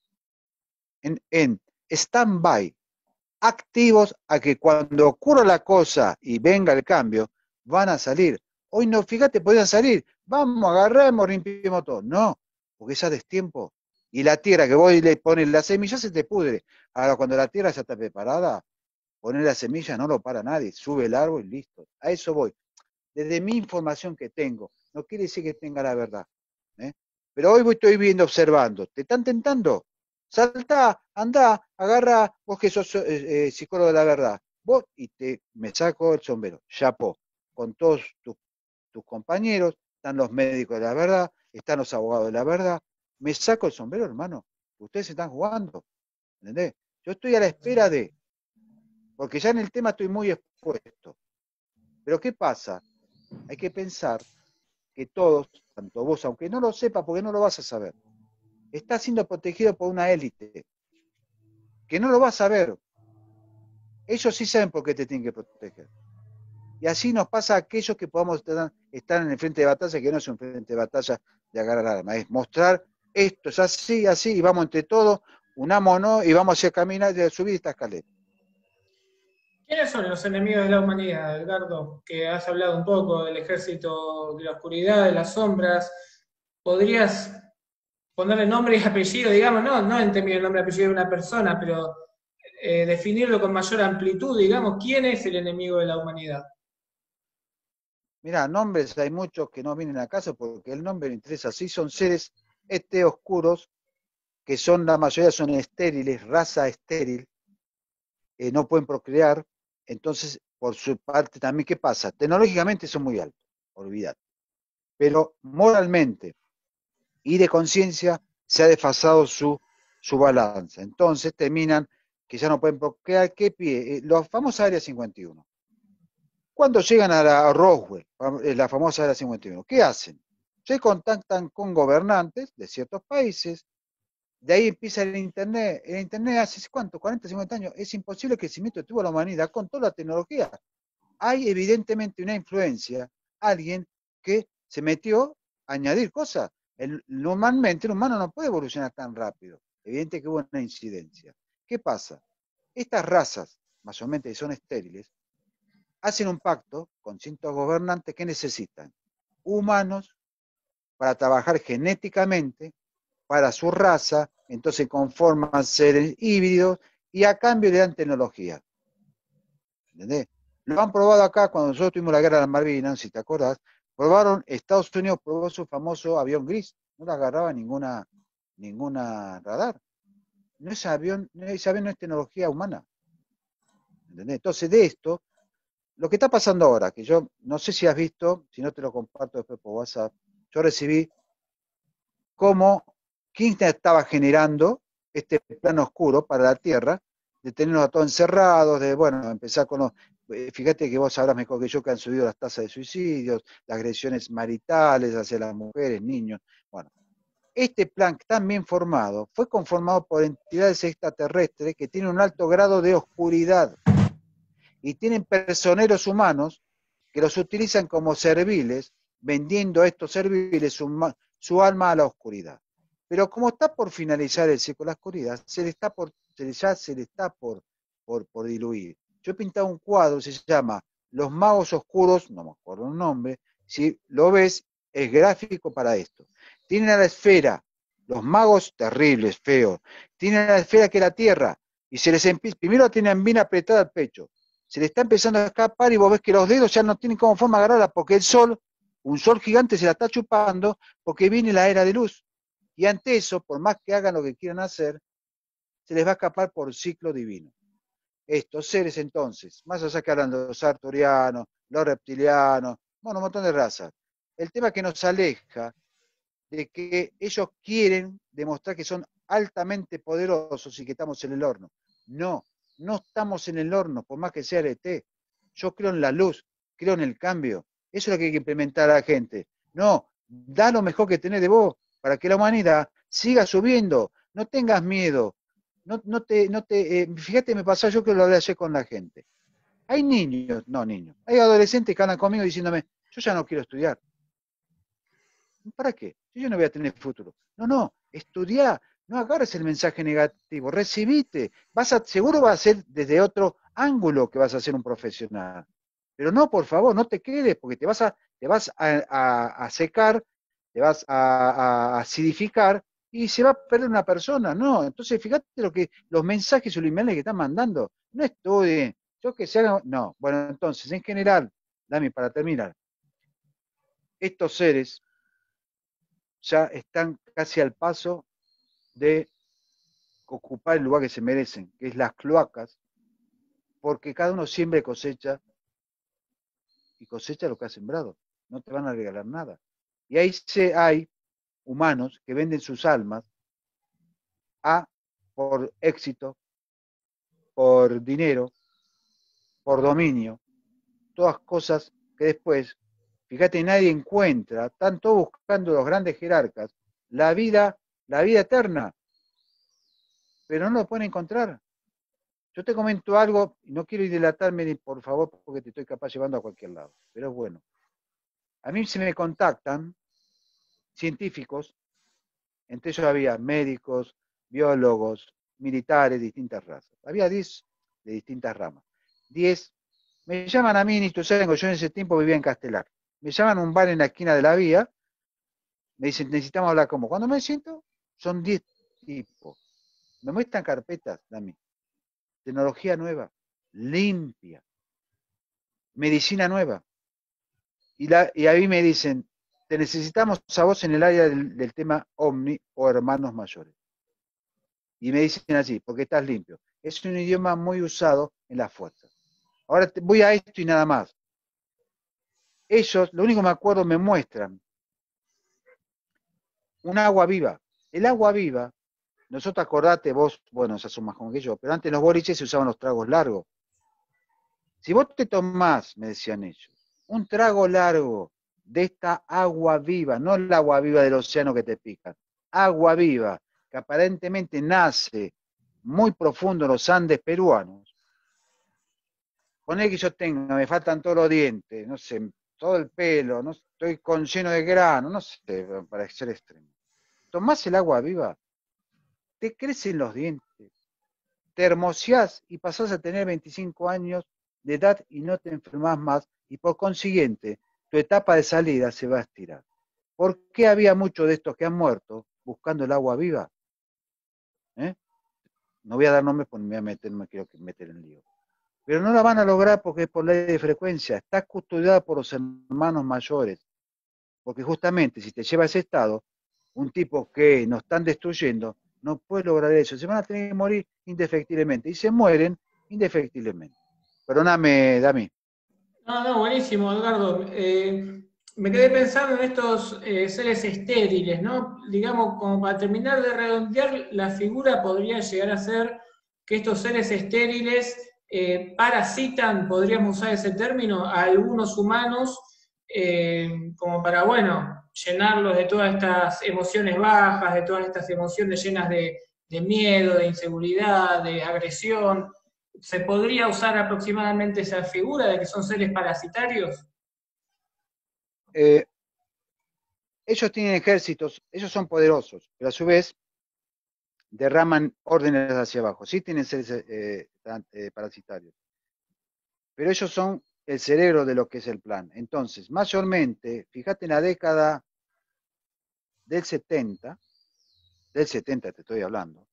en stand-by, activos a que cuando ocurra la cosa y venga el cambio, van a salir. Hoy no, fíjate, podían salir, vamos, agarramos, limpiemos todo. No, porque ya es tiempo. Y la tierra que vos le pones la semilla se te pudre. Ahora, cuando la tierra ya está preparada, poner la semilla no lo para nadie, sube el árbol y listo. A eso voy. Desde mi información que tengo, no quiere decir que tenga la verdad. ¿eh? Pero hoy estoy viendo, observando. ¿Te están tentando? Salta, anda, agarra, vos que sos psicólogo de la verdad. Vos y me saco el sombrero. Chapó. Con todos tus compañeros, están los médicos de la verdad, están los abogados de la verdad. Me saco el sombrero, hermano. Ustedes se están jugando. ¿Entendés? Yo estoy a la espera porque ya en el tema estoy muy expuesto. Pero ¿qué pasa? Hay que pensar que todos, tanto vos, aunque no lo sepas, porque no lo vas a saber, está siendo protegido por una élite, que no lo vas a ver. Ellos sí saben por qué te tienen que proteger. Y así nos pasa a aquellos que podamos estar en el frente de batalla, que no es un frente de batalla de agarrar armas, es mostrar esto es así, así, y vamos entre todos, unámonos y vamos hacia caminar y subir esta escalera. ¿Quiénes son los enemigos de la humanidad, Edgardo? Que has hablado un poco del ejército de la oscuridad, de las sombras. ¿Podrías ponerle nombre y apellido, digamos, no en términos de nombre y apellido de una persona, pero definirlo con mayor amplitud, digamos, ¿quién es el enemigo de la humanidad? Mirá, nombres hay muchos que no vienen a caso porque el nombre me interesa. Sí, son seres oscuros, que son, la mayoría son estériles, raza estéril, no pueden procrear. Entonces, por su parte también, ¿qué pasa? Tecnológicamente son muy altos, olvidate. Pero moralmente y de conciencia se ha desfasado su balanza. Entonces terminan que ya no pueden procrear. ¿Qué pie? Los famosos Área 51. Cuando llegan a Roswell, la famosa Área 51, ¿qué hacen? Se contactan con gobernantes de ciertos países. De ahí empieza el Internet. El Internet hace, ¿cuánto? 40, 50 años. Es imposible el crecimiento que tuvo la humanidad con toda la tecnología. Hay evidentemente una influencia, alguien que se metió a añadir cosas. Normalmente el humano no puede evolucionar tan rápido. Evidente que hubo una incidencia. ¿Qué pasa? Estas razas, más o menos que son estériles, hacen un pacto con ciertos gobernantes que necesitan humanos para trabajar genéticamente para su raza, entonces conforman seres híbridos y a cambio le dan tecnología. ¿Entendés? Lo han probado acá cuando nosotros tuvimos la guerra de las Malvinas, si te acordás. Estados Unidos probó su famoso avión gris. No le agarraba ninguna radar. Ese avión no es tecnología humana. ¿Entendés? Entonces, de esto, lo que está pasando ahora, que yo no sé si has visto, si no te lo comparto después por WhatsApp, yo recibí cómo Kirchner estaba generando este plano oscuro para la Tierra, de tenernos a todos encerrados, de, bueno, empezar con los... Fíjate que vos sabrás mejor que yo que han subido las tasas de suicidios, las agresiones maritales hacia las mujeres, niños. Bueno, este plan tan bien formado fue conformado por entidades extraterrestres que tienen un alto grado de oscuridad y tienen personeros humanos que los utilizan como serviles, vendiendo a estos serviles su alma a la oscuridad. Pero como está por finalizar el ciclo de la oscuridad, ya se le está por diluir. Yo he pintado un cuadro, se llama Los Magos Oscuros, no me acuerdo el nombre, si lo ves, es gráfico para esto. Tienen a la esfera, los magos terribles, feos, tienen a la esfera que es la Tierra, y se les empieza, primero la tienen bien apretada al pecho, se le está empezando a escapar y vos ves que los dedos ya no tienen como forma de agarrarla porque el sol, un sol gigante se la está chupando porque viene la era de luz. Y ante eso, por más que hagan lo que quieran hacer, se les va a escapar por ciclo divino. Estos seres entonces, más allá que hablan los arturianos, los reptilianos, bueno, un montón de razas, el tema que nos aleja de que ellos quieren demostrar que son altamente poderosos y que estamos en el horno. No, no estamos en el horno, por más que sea el ET. Yo creo en la luz, creo en el cambio. Eso es lo que hay que implementar a la gente. No, da lo mejor que tenés de vos para que la humanidad siga subiendo. No tengas miedo. Fíjate, me pasó yo que lo hablé ayer con la gente. Hay niños, no niños, hay adolescentes que hablan conmigo diciéndome, yo ya no quiero estudiar. ¿Para qué? Yo no voy a tener futuro. No, estudiá, no agarres el mensaje negativo, recibite. Seguro va a ser desde otro ángulo que vas a ser un profesional. Pero no, por favor, no te quedes, porque te vas a secar, te vas a acidificar y se va a perder una persona. No, entonces fíjate los mensajes subliminales que están mandando. No estudien, yo que se hagan. No, bueno, entonces, en general, Dami, para terminar, estos seres ya están casi al paso de ocupar el lugar que se merecen, que es las cloacas, porque cada uno siembra y cosecha lo que ha sembrado. No te van a regalar nada. Y ahí hay humanos que venden sus almas por éxito, por dinero, por dominio, todas cosas que después, fíjate, nadie encuentra, están todos buscando los grandes jerarcas, la vida eterna, pero no lo pueden encontrar. Yo te comento algo, y no quiero dilatarme ni por favor, porque te estoy capaz llevando a cualquier lado, pero es bueno. A mí se me contactan científicos, entre ellos había médicos, biólogos, militares, distintas razas. Había 10 de distintas ramas. 10 me llaman a mí en Ituzaingó, yo en ese tiempo vivía en Castelar. Me llaman a un bar en la esquina de la vía, me dicen, necesitamos hablar como. Cuando me siento, son 10 tipos. Me muestran carpetas, Dami. Tecnología nueva, limpia, medicina nueva. Y ahí me dicen, te necesitamos a vos en el área del tema OVNI o hermanos mayores. Y me dicen así, porque estás limpio. Es un idioma muy usado en las fuerzas. Ahora voy a esto y nada más. Ellos, lo único que me acuerdo, me muestran un agua viva. El agua viva, nosotros acordate, vos, bueno, sos más joven que yo, pero antes en los boliches se usaban los tragos largos. Si vos te tomás, me decían ellos, un trago largo de esta agua viva, no el agua viva del océano que te pica, agua viva, que aparentemente nace muy profundo en los Andes peruanos, poné que yo tenga, me faltan todos los dientes, no sé, todo el pelo, no estoy con lleno de grano, no sé, para ser extremo. Tomás el agua viva, te crecen los dientes, te hermoseás y pasás a tener 25 años de edad y no te enfermas más y por consiguiente tu etapa de salida se va a estirar. ¿Por qué había muchos de estos que han muerto buscando el agua viva? ¿Eh? No voy a dar nombres porque me voy a meter, no me quiero meter en lío. pero no la van a lograr porque es por ley de frecuencia, está custodiada por los hermanos mayores, porque justamente si te lleva a ese estado, un tipo que nos están destruyendo, no puede lograr eso, se van a tener que morir indefectiblemente, y se mueren indefectiblemente. Perdóname, Dami. No, no, buenísimo, Edgardo. Me quedé pensando en estos seres estériles, ¿no? Digamos, como para terminar de redondear, la figura podría llegar a ser que estos seres estériles parasitan, podríamos usar ese término, a algunos humanos, como para, bueno, llenarlos de todas estas emociones bajas, de todas estas emociones llenas de miedo, de inseguridad, de agresión. ¿Se podría usar aproximadamente esa figura de que son seres parasitarios? Eh, Ellos tienen ejércitos, ellos son poderosos, pero a su vez derraman órdenes hacia abajo. Sí tienen seres parasitarios, pero ellos son el cerebro de lo que es el plan. Entonces, mayormente, fíjate en la década del 70, del 70 te estoy hablando,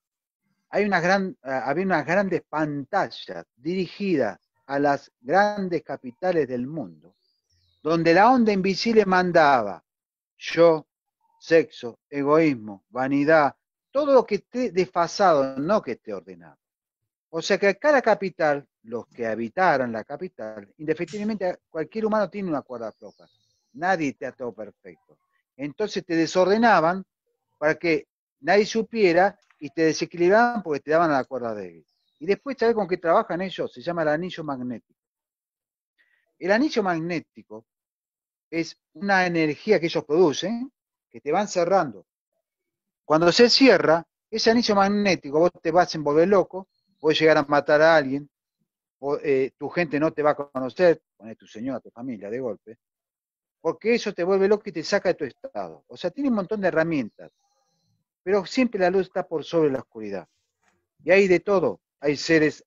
había unas grandes pantallas dirigidas a las grandes capitales del mundo, donde la onda invisible mandaba yo, sexo, egoísmo, vanidad, todo lo que esté desfasado, no que esté ordenado. O sea que cada capital, los que habitaran la capital, indefectiblemente cualquier humano tiene una cuerda floja. Nadie está todo perfecto. Entonces te desordenaban para que nadie supiera y te desequilibraban porque te daban la cuerda débil. Y después, ¿sabes con qué trabajan ellos? Se llama el anillo magnético. El anillo magnético es una energía que ellos producen que te van cerrando. Cuando se cierra, ese anillo magnético, vos te vas a envolver loco, puedes llegar a matar a alguien, tu gente no te va a conocer, poner tu señora, tu familia de golpe, porque eso te vuelve loco y te saca de tu estado. O sea, tiene un montón de herramientas, pero siempre la luz está por sobre la oscuridad. Y hay de todo. Hay seres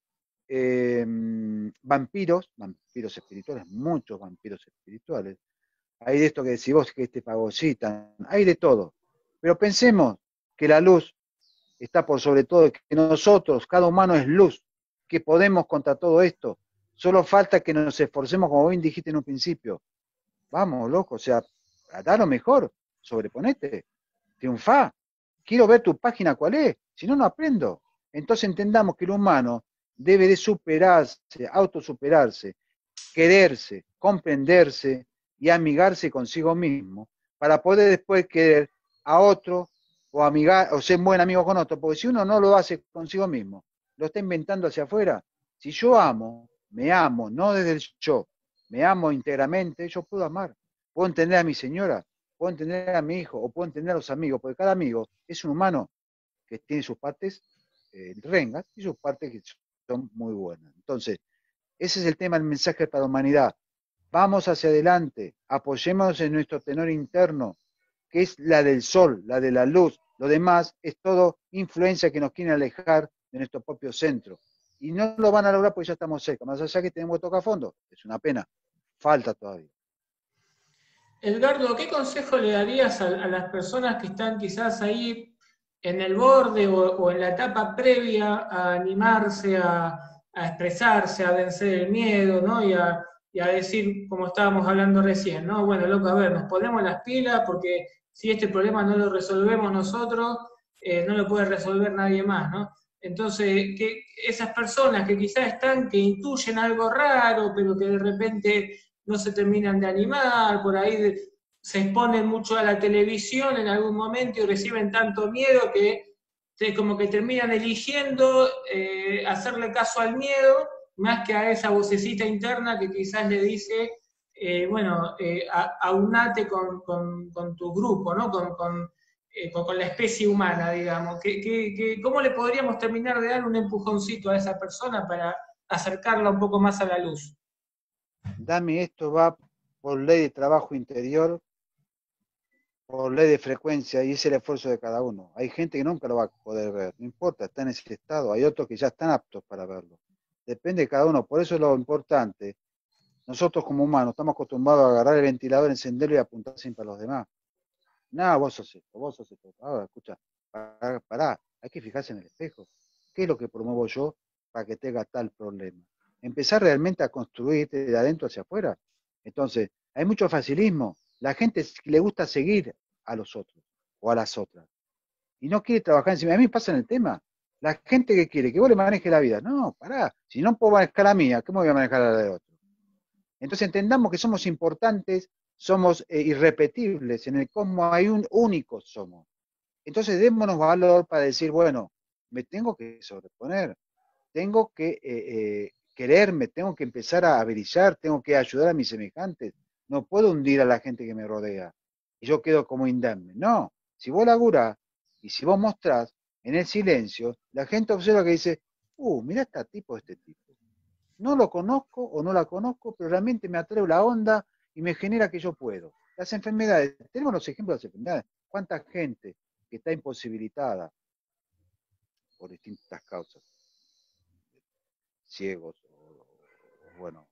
vampiros espirituales, muchos vampiros espirituales. Hay de esto que decís vos que te fagocitan, hay de todo. Pero pensemos que la luz está por sobre todo, que nosotros, cada humano es luz, que podemos contra todo esto. Solo falta que nos esforcemos, como bien dijiste en un principio. Vamos, loco, o sea, da lo mejor, sobreponete, triunfá. Quiero ver tu página cuál es, si no, no aprendo. Entonces entendamos que el humano debe de superarse, autosuperarse, quererse, comprenderse y amigarse consigo mismo para poder después querer a otro o amigar o ser buen amigo con otro, porque si uno no lo hace consigo mismo, lo está inventando hacia afuera. Si yo amo, me amo, no desde el yo, me amo íntegramente, yo puedo amar. Puedo entender a mi señora, puedo entender a mi hijo, o puedo entender a los amigos, porque cada amigo es un humano que tiene sus partes rengas y sus partes que son muy buenas. Entonces, ese es el tema, el mensaje para la humanidad. Vamos hacia adelante, apoyémonos en nuestro tenor interno, que es la del sol, la de la luz. Lo demás es todo influencia que nos quiere alejar de nuestro propio centro. Y no lo van a lograr porque ya estamos cerca. Más allá que tenemos que tocar fondo, es una pena. Falta todavía. Edgardo, ¿qué consejo le darías a las personas que están quizás ahí en el borde o en la etapa previa a animarse, a expresarse, a vencer el miedo, ¿no? Y a decir, como estábamos hablando recién, ¿no? Bueno, loco, a ver, nos ponemos las pilas porque si este problema no lo resolvemos nosotros, no lo puede resolver nadie más, ¿no? Entonces, que esas personas que quizás están, que intuyen algo raro, pero que de repente no se terminan de animar, por ahí se exponen mucho a la televisión en algún momento y reciben tanto miedo que como que terminan eligiendo hacerle caso al miedo más que a esa vocecita interna que quizás le dice, bueno, aunate con tu grupo, ¿no? Con la especie humana, digamos. ¿Cómo le podríamos terminar de dar un empujoncito a esa persona para acercarla un poco más a la luz? Dame, esto va por ley de trabajo interior, por ley de frecuencia y es el esfuerzo de cada uno. Hay gente que nunca lo va a poder ver, no importa, está en ese estado. Hay otros que ya están aptos para verlo. Depende de cada uno. Por eso es lo importante. Nosotros como humanos estamos acostumbrados a agarrar el ventilador, encenderlo y apuntar siempre a los demás. No, vos sos esto, vos sos esto. Ahora, escucha, pará, hay que fijarse en el espejo. ¿Qué es lo que promuevo yo para que tenga tal problema? empezar realmente a construir de adentro hacia afuera. Entonces, hay mucho facilismo. La gente le gusta seguir a los otros o a las otras y no quiere trabajar encima. A mí me pasa en el tema. La gente que quiere que vos le manejes la vida. No, pará. Si no puedo manejar la mía, ¿cómo voy a manejar la de otro? Entonces entendamos que somos importantes, somos irrepetibles. En el cosmos hay un único somos. Entonces démonos valor para decir, bueno, me tengo que sobreponer, tengo que quererme, tengo que empezar a brillar, tengo que ayudar a mis semejantes. No puedo hundir a la gente que me rodea. Y yo quedo como indemne. No, si vos laburás y si vos mostrás en el silencio, la gente observa que dice, mira este tipo. No lo conozco o no la conozco, pero realmente me atrae la onda y me genera que yo puedo. Las enfermedades, tenemos los ejemplos de las enfermedades. ¿Cuánta gente que está imposibilitada por distintas causas, ciegos bueno,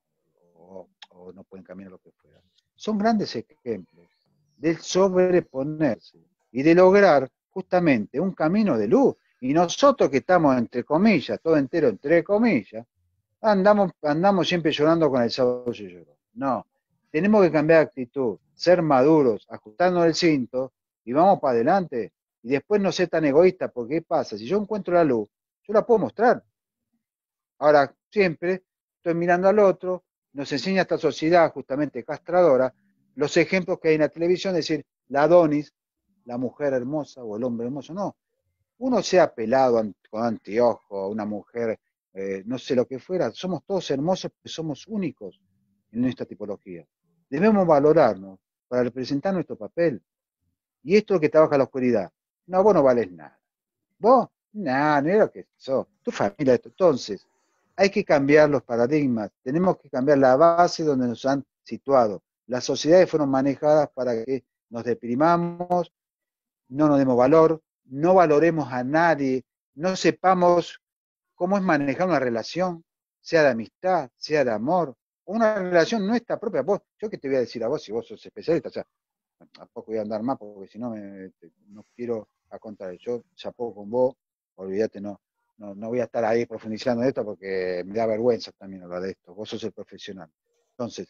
o no pueden caminar lo que fuera? Son grandes ejemplos del sobreponerse y de lograr justamente un camino de luz. Y nosotros que estamos entre comillas, todo entero entre comillas, andamos siempre llorando con el sábado y lloró. No, tenemos que cambiar de actitud, ser maduros, ajustarnos el cinto y vamos para adelante. Y después no ser tan egoísta, porque ¿qué pasa? Si yo encuentro la luz, yo la puedo mostrar. Ahora, siempre estoy mirando al otro, nos enseña esta sociedad justamente castradora, los ejemplos que hay en la televisión, es decir, la Adonis, la mujer hermosa o el hombre hermoso, no. Uno sea pelado con anteojos, una mujer, no sé lo que fuera, somos todos hermosos porque somos únicos en esta tipología. Debemos valorarnos para representar nuestro papel. Y esto es lo que trabaja la oscuridad. No, vos no valés nada. Vos, nada, no es lo que sos. Tu familia, esto. Entonces, hay que cambiar los paradigmas. Tenemos que cambiar la base donde nos han situado. Las sociedades fueron manejadas para que nos deprimamos, no nos demos valor, no valoremos a nadie, no sepamos cómo es manejar una relación, sea de amistad, sea de amor, una relación nuestra propia. Vos, yo que te voy a decir a vos si vos sos especialista, o sea, tampoco voy a andar más porque si no no quiero a contar. Yo chapo con vos, olvídate, no voy a estar ahí profundizando en esto porque me da vergüenza también hablar de esto. Vos sos el profesional. Entonces,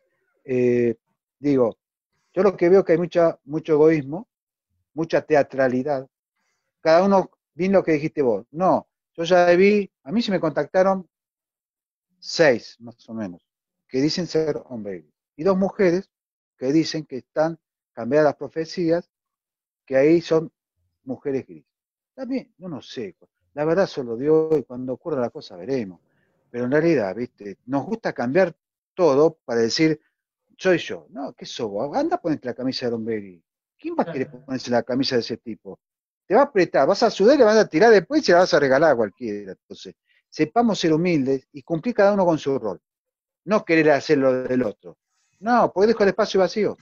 digo, yo lo que veo que hay mucho egoísmo, mucha teatralidad. Cada uno, bien lo que dijiste vos. No, yo ya vi, a mí se me contactaron 6, más o menos, que dicen ser hombres. Y 2 mujeres que dicen que están cambiadas las profecías, que ahí son mujeres grises. También, yo no sé, la verdad solo Dios y cuando ocurra la cosa veremos. Pero en realidad, viste, nos gusta cambiar todo para decir, soy yo. No, ¿qué sos vos? Anda a ponerte la camisa de hombre gris. ¿Quién va a querer ponerse la camisa de ese tipo? Te va a apretar, vas a sudar y le vas a tirar después y se la vas a regalar a cualquiera. Entonces, sepamos ser humildes y cumplir cada uno con su rol. No querer hacer lo del otro. No, porque dejo el espacio vacío.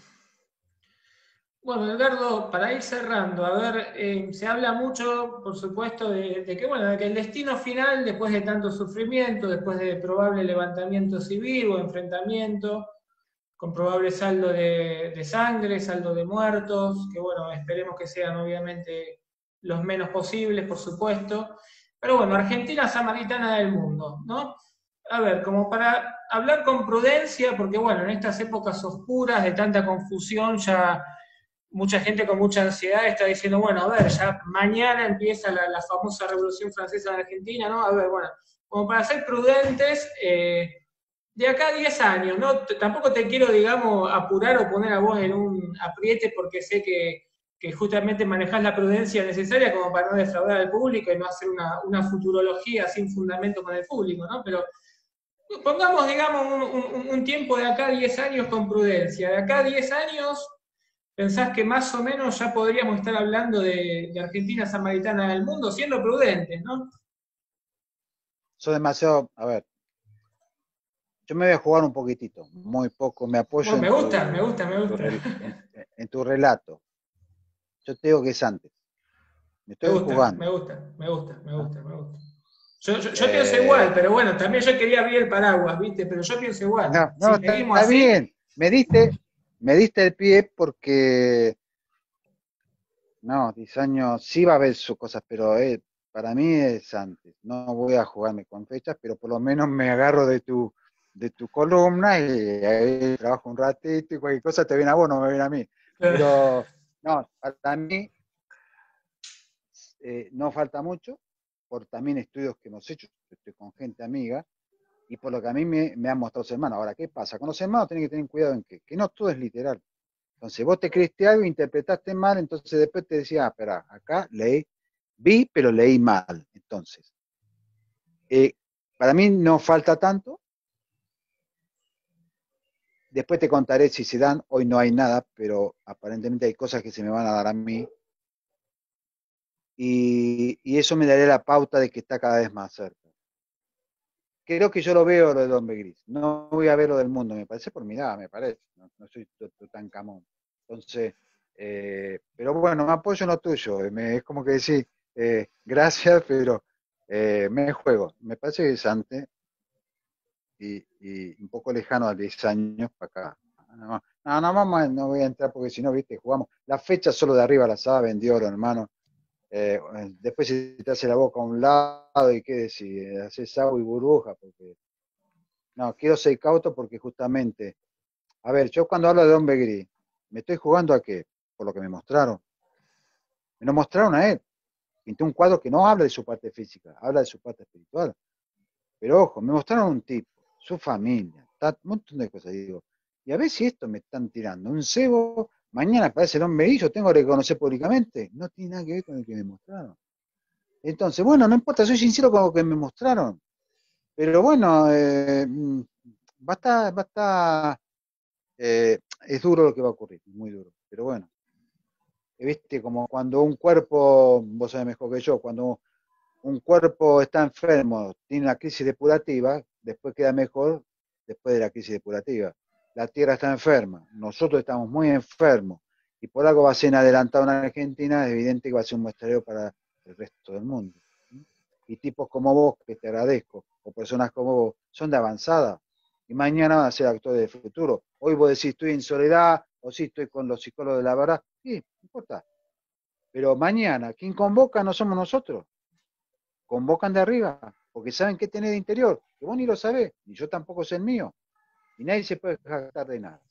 Bueno, Edgardo, para ir cerrando, a ver, se habla mucho, por supuesto, de que, bueno, de que el destino final, después de tanto sufrimiento, después de probable levantamiento civil o enfrentamiento, con probable saldo de sangre, saldo de muertos, que, bueno, esperemos que sean obviamente los menos posibles, por supuesto. Pero bueno, Argentina samaritana del mundo, ¿no? A ver, como para hablar con prudencia, porque bueno, en estas épocas oscuras de tanta confusión ya mucha gente con mucha ansiedad está diciendo, bueno, a ver, ya mañana empieza la famosa Revolución Francesa en Argentina, ¿no? A ver, bueno, como para ser prudentes, de acá a 10 años, ¿no? Tampoco te quiero, digamos, apurar o poner a vos en un apriete porque sé que justamente manejás la prudencia necesaria como para no defraudar al público y no hacer una futurología sin fundamento con el público, ¿no? Pero pongamos, digamos, un tiempo de acá a 10 años con prudencia. De acá a 10 años ¿pensás que más o menos ya podríamos estar hablando de Argentina samaritana del mundo, siendo prudentes, ¿no? Soy demasiado, a ver, yo me voy a jugar un poquitito, muy poco, me apoyo Bueno, me gusta, me gusta, me gusta. en tu relato. Yo te digo que es antes, me Me estoy gusta, me jugando. gusta, me gusta, me ¿No? gusta, me gusta. Yo pienso igual, pero bueno, también yo quería abrir el paraguas, ¿viste? Pero yo pienso igual. No, Si seguimos está así, bien, me diste el pie porque, no, 10 años, sí va a haber sus cosas, pero para mí es antes. No voy a jugarme con fechas, pero por lo menos me agarro de de tu columna y ahí trabajo un ratito y cualquier cosa te viene a vos, no me viene a mí. Pero no, para mí no falta mucho, por también estudios que hemos hecho, estoy con gente amiga, y por lo que a mí me han mostrado los hermanos. Ahora, ¿qué pasa? Con los hermanos tenés que tener cuidado en que no todo es literal. Entonces, vos te creíste algo, interpretaste mal, entonces después te decía, espera, acá leí, vi, pero leí mal. Entonces, eh, para mí no falta tanto. Después te contaré si se dan, hoy no hay nada, pero aparentemente hay cosas que se me van a dar a mí. Y eso me daría la pauta de que está cada vez más cerca. Creo que yo lo veo lo del hombre gris. No voy a ver lo del mundo, me parece por mirada, me parece. No soy tan camón. Entonces, pero bueno, me apoyo en lo tuyo. Es como que decir, gracias, pero me juego. Me parece interesante y un poco lejano a 10 años para acá. No, no, no voy a entrar porque si no, viste, jugamos. La fecha solo de arriba la saben, Dios, hermano. Después si te hace la boca a un lado y qué decir, haces agua y burbuja, porque no, quiero ser cauto porque justamente, a ver, yo cuando hablo de hombre gris, me estoy jugando a qué, por lo que me mostraron. Me lo mostraron a él. Pinté un cuadro que no habla de su parte física, habla de su parte espiritual. Pero ojo, me mostraron un tipo, su familia, un montón de cosas. Y digo, y a ver si esto me están tirando. Un cebo, mañana aparece el hombre gris, yo tengo que reconocer públicamente. No tiene nada que ver con el que me mostraron. Entonces, bueno, no importa, soy sincero con lo que me mostraron. Pero bueno, va a estar, es duro lo que va a ocurrir, muy duro. Pero bueno, viste, como cuando un cuerpo, vos sabés mejor que yo, cuando un cuerpo está enfermo, tiene una crisis depurativa, después queda mejor después de la crisis depurativa. La tierra está enferma, nosotros estamos muy enfermos, y por algo va a ser adelantado en Argentina, es evidente que va a ser un muestreo para el resto del mundo. Y tipos como vos, que te agradezco, o personas como vos, son de avanzada, y mañana van a ser actores del futuro. Hoy vos decís, estoy en soledad, o sí, estoy con los psicólogos de la verdad, sí, no importa. Pero mañana, ¿quién convoca? No somos nosotros, convocan de arriba, porque saben qué tenés de interior, que vos ni lo sabés, ni yo tampoco sé el mío, y nadie se puede jactar de nada.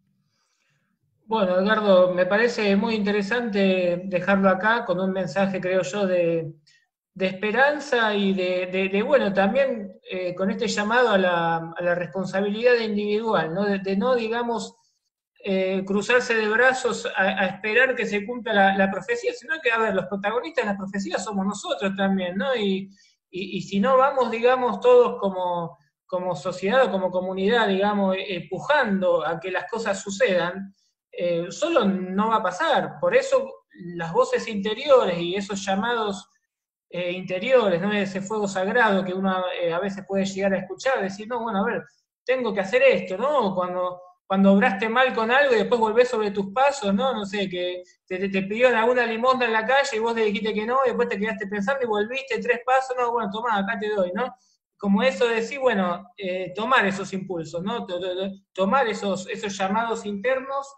Bueno, Edgardo, me parece muy interesante dejarlo acá con un mensaje, creo yo, de esperanza y bueno, también con este llamado a la responsabilidad individual, ¿no? De no, digamos, cruzarse de brazos a esperar que se cumpla la profecía, sino que, a ver, los protagonistas de la profecía somos nosotros también, ¿no? Y si no vamos, digamos, todos como sociedad o como comunidad, digamos, empujando a que las cosas sucedan, solo no va a pasar. Por eso las voces interiores y esos llamados interiores, ¿no? Ese fuego sagrado que uno a veces puede llegar a escuchar, decir, no, bueno, a ver, tengo que hacer esto, ¿no? Cuando obraste mal con algo y después volvés sobre tus pasos, ¿no? No sé, que te pidieron alguna limosna en la calle y vos le dijiste que no, y después te quedaste pensando y volviste 3 pasos, no, bueno, tomá, acá te doy, ¿no? Como eso de decir, bueno, tomar esos impulsos, ¿no? Tomar esos llamados internos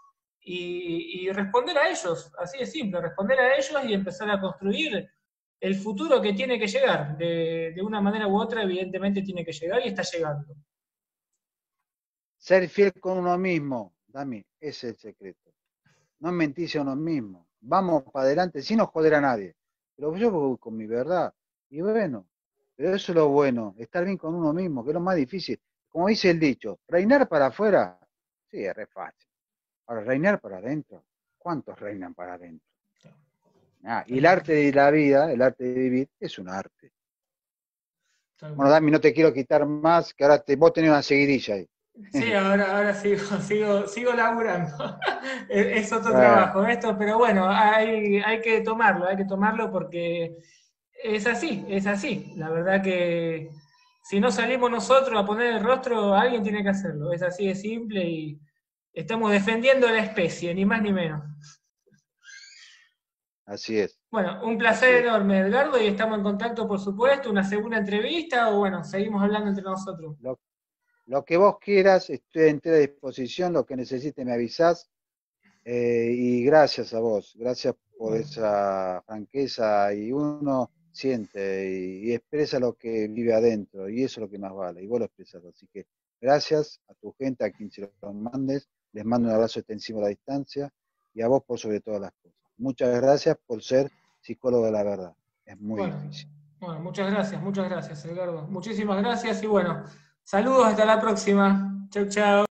y responder a ellos, así de simple, responder a ellos y empezar a construir el futuro que tiene que llegar, de una manera u otra, evidentemente tiene que llegar y está llegando. Ser fiel con uno mismo, Dami, ese es el secreto. No mentirse a uno mismo. Vamos para adelante sin no joder a nadie. Pero yo voy con mi verdad. Y bueno, pero eso es lo bueno, estar bien con uno mismo, que es lo más difícil. Como dice el dicho, reinar para afuera, sí, es re fácil. Ahora, reinar para adentro, ¿cuántos reinan para adentro? Y el arte de la vida, el arte de vivir, es un arte. Bueno, Dami, no te quiero quitar más, que ahora vos tenés una seguidilla ahí. Sí, ahora sigo laburando. Es otro Bueno, trabajo esto, pero bueno, hay que tomarlo porque es así. La verdad que si no salimos nosotros a poner el rostro, alguien tiene que hacerlo. Es así de simple y estamos defendiendo a la especie, ni más ni menos. así es, Bueno, un así placer es. enorme, Edgardo, y estamos en contacto, por supuesto. Una segunda entrevista o bueno, seguimos hablando entre nosotros. Lo, lo que vos quieras, estoy a entera disposición, lo que necesites me avisás. Y gracias a vos, gracias por Bueno, esa franqueza y uno siente y expresa lo que vive adentro y eso es lo que más vale y vos lo expresas, así que Gracias a tu gente, a quien se lo mandes. Les mando un abrazo extensivo a la distancia y a vos por sobre todas las cosas. Muchas gracias por ser psicólogo de la verdad. Es muy Bueno, difícil. bueno, muchas gracias, Edgardo. Muchísimas gracias y bueno, saludos, hasta la próxima. Chau, chau.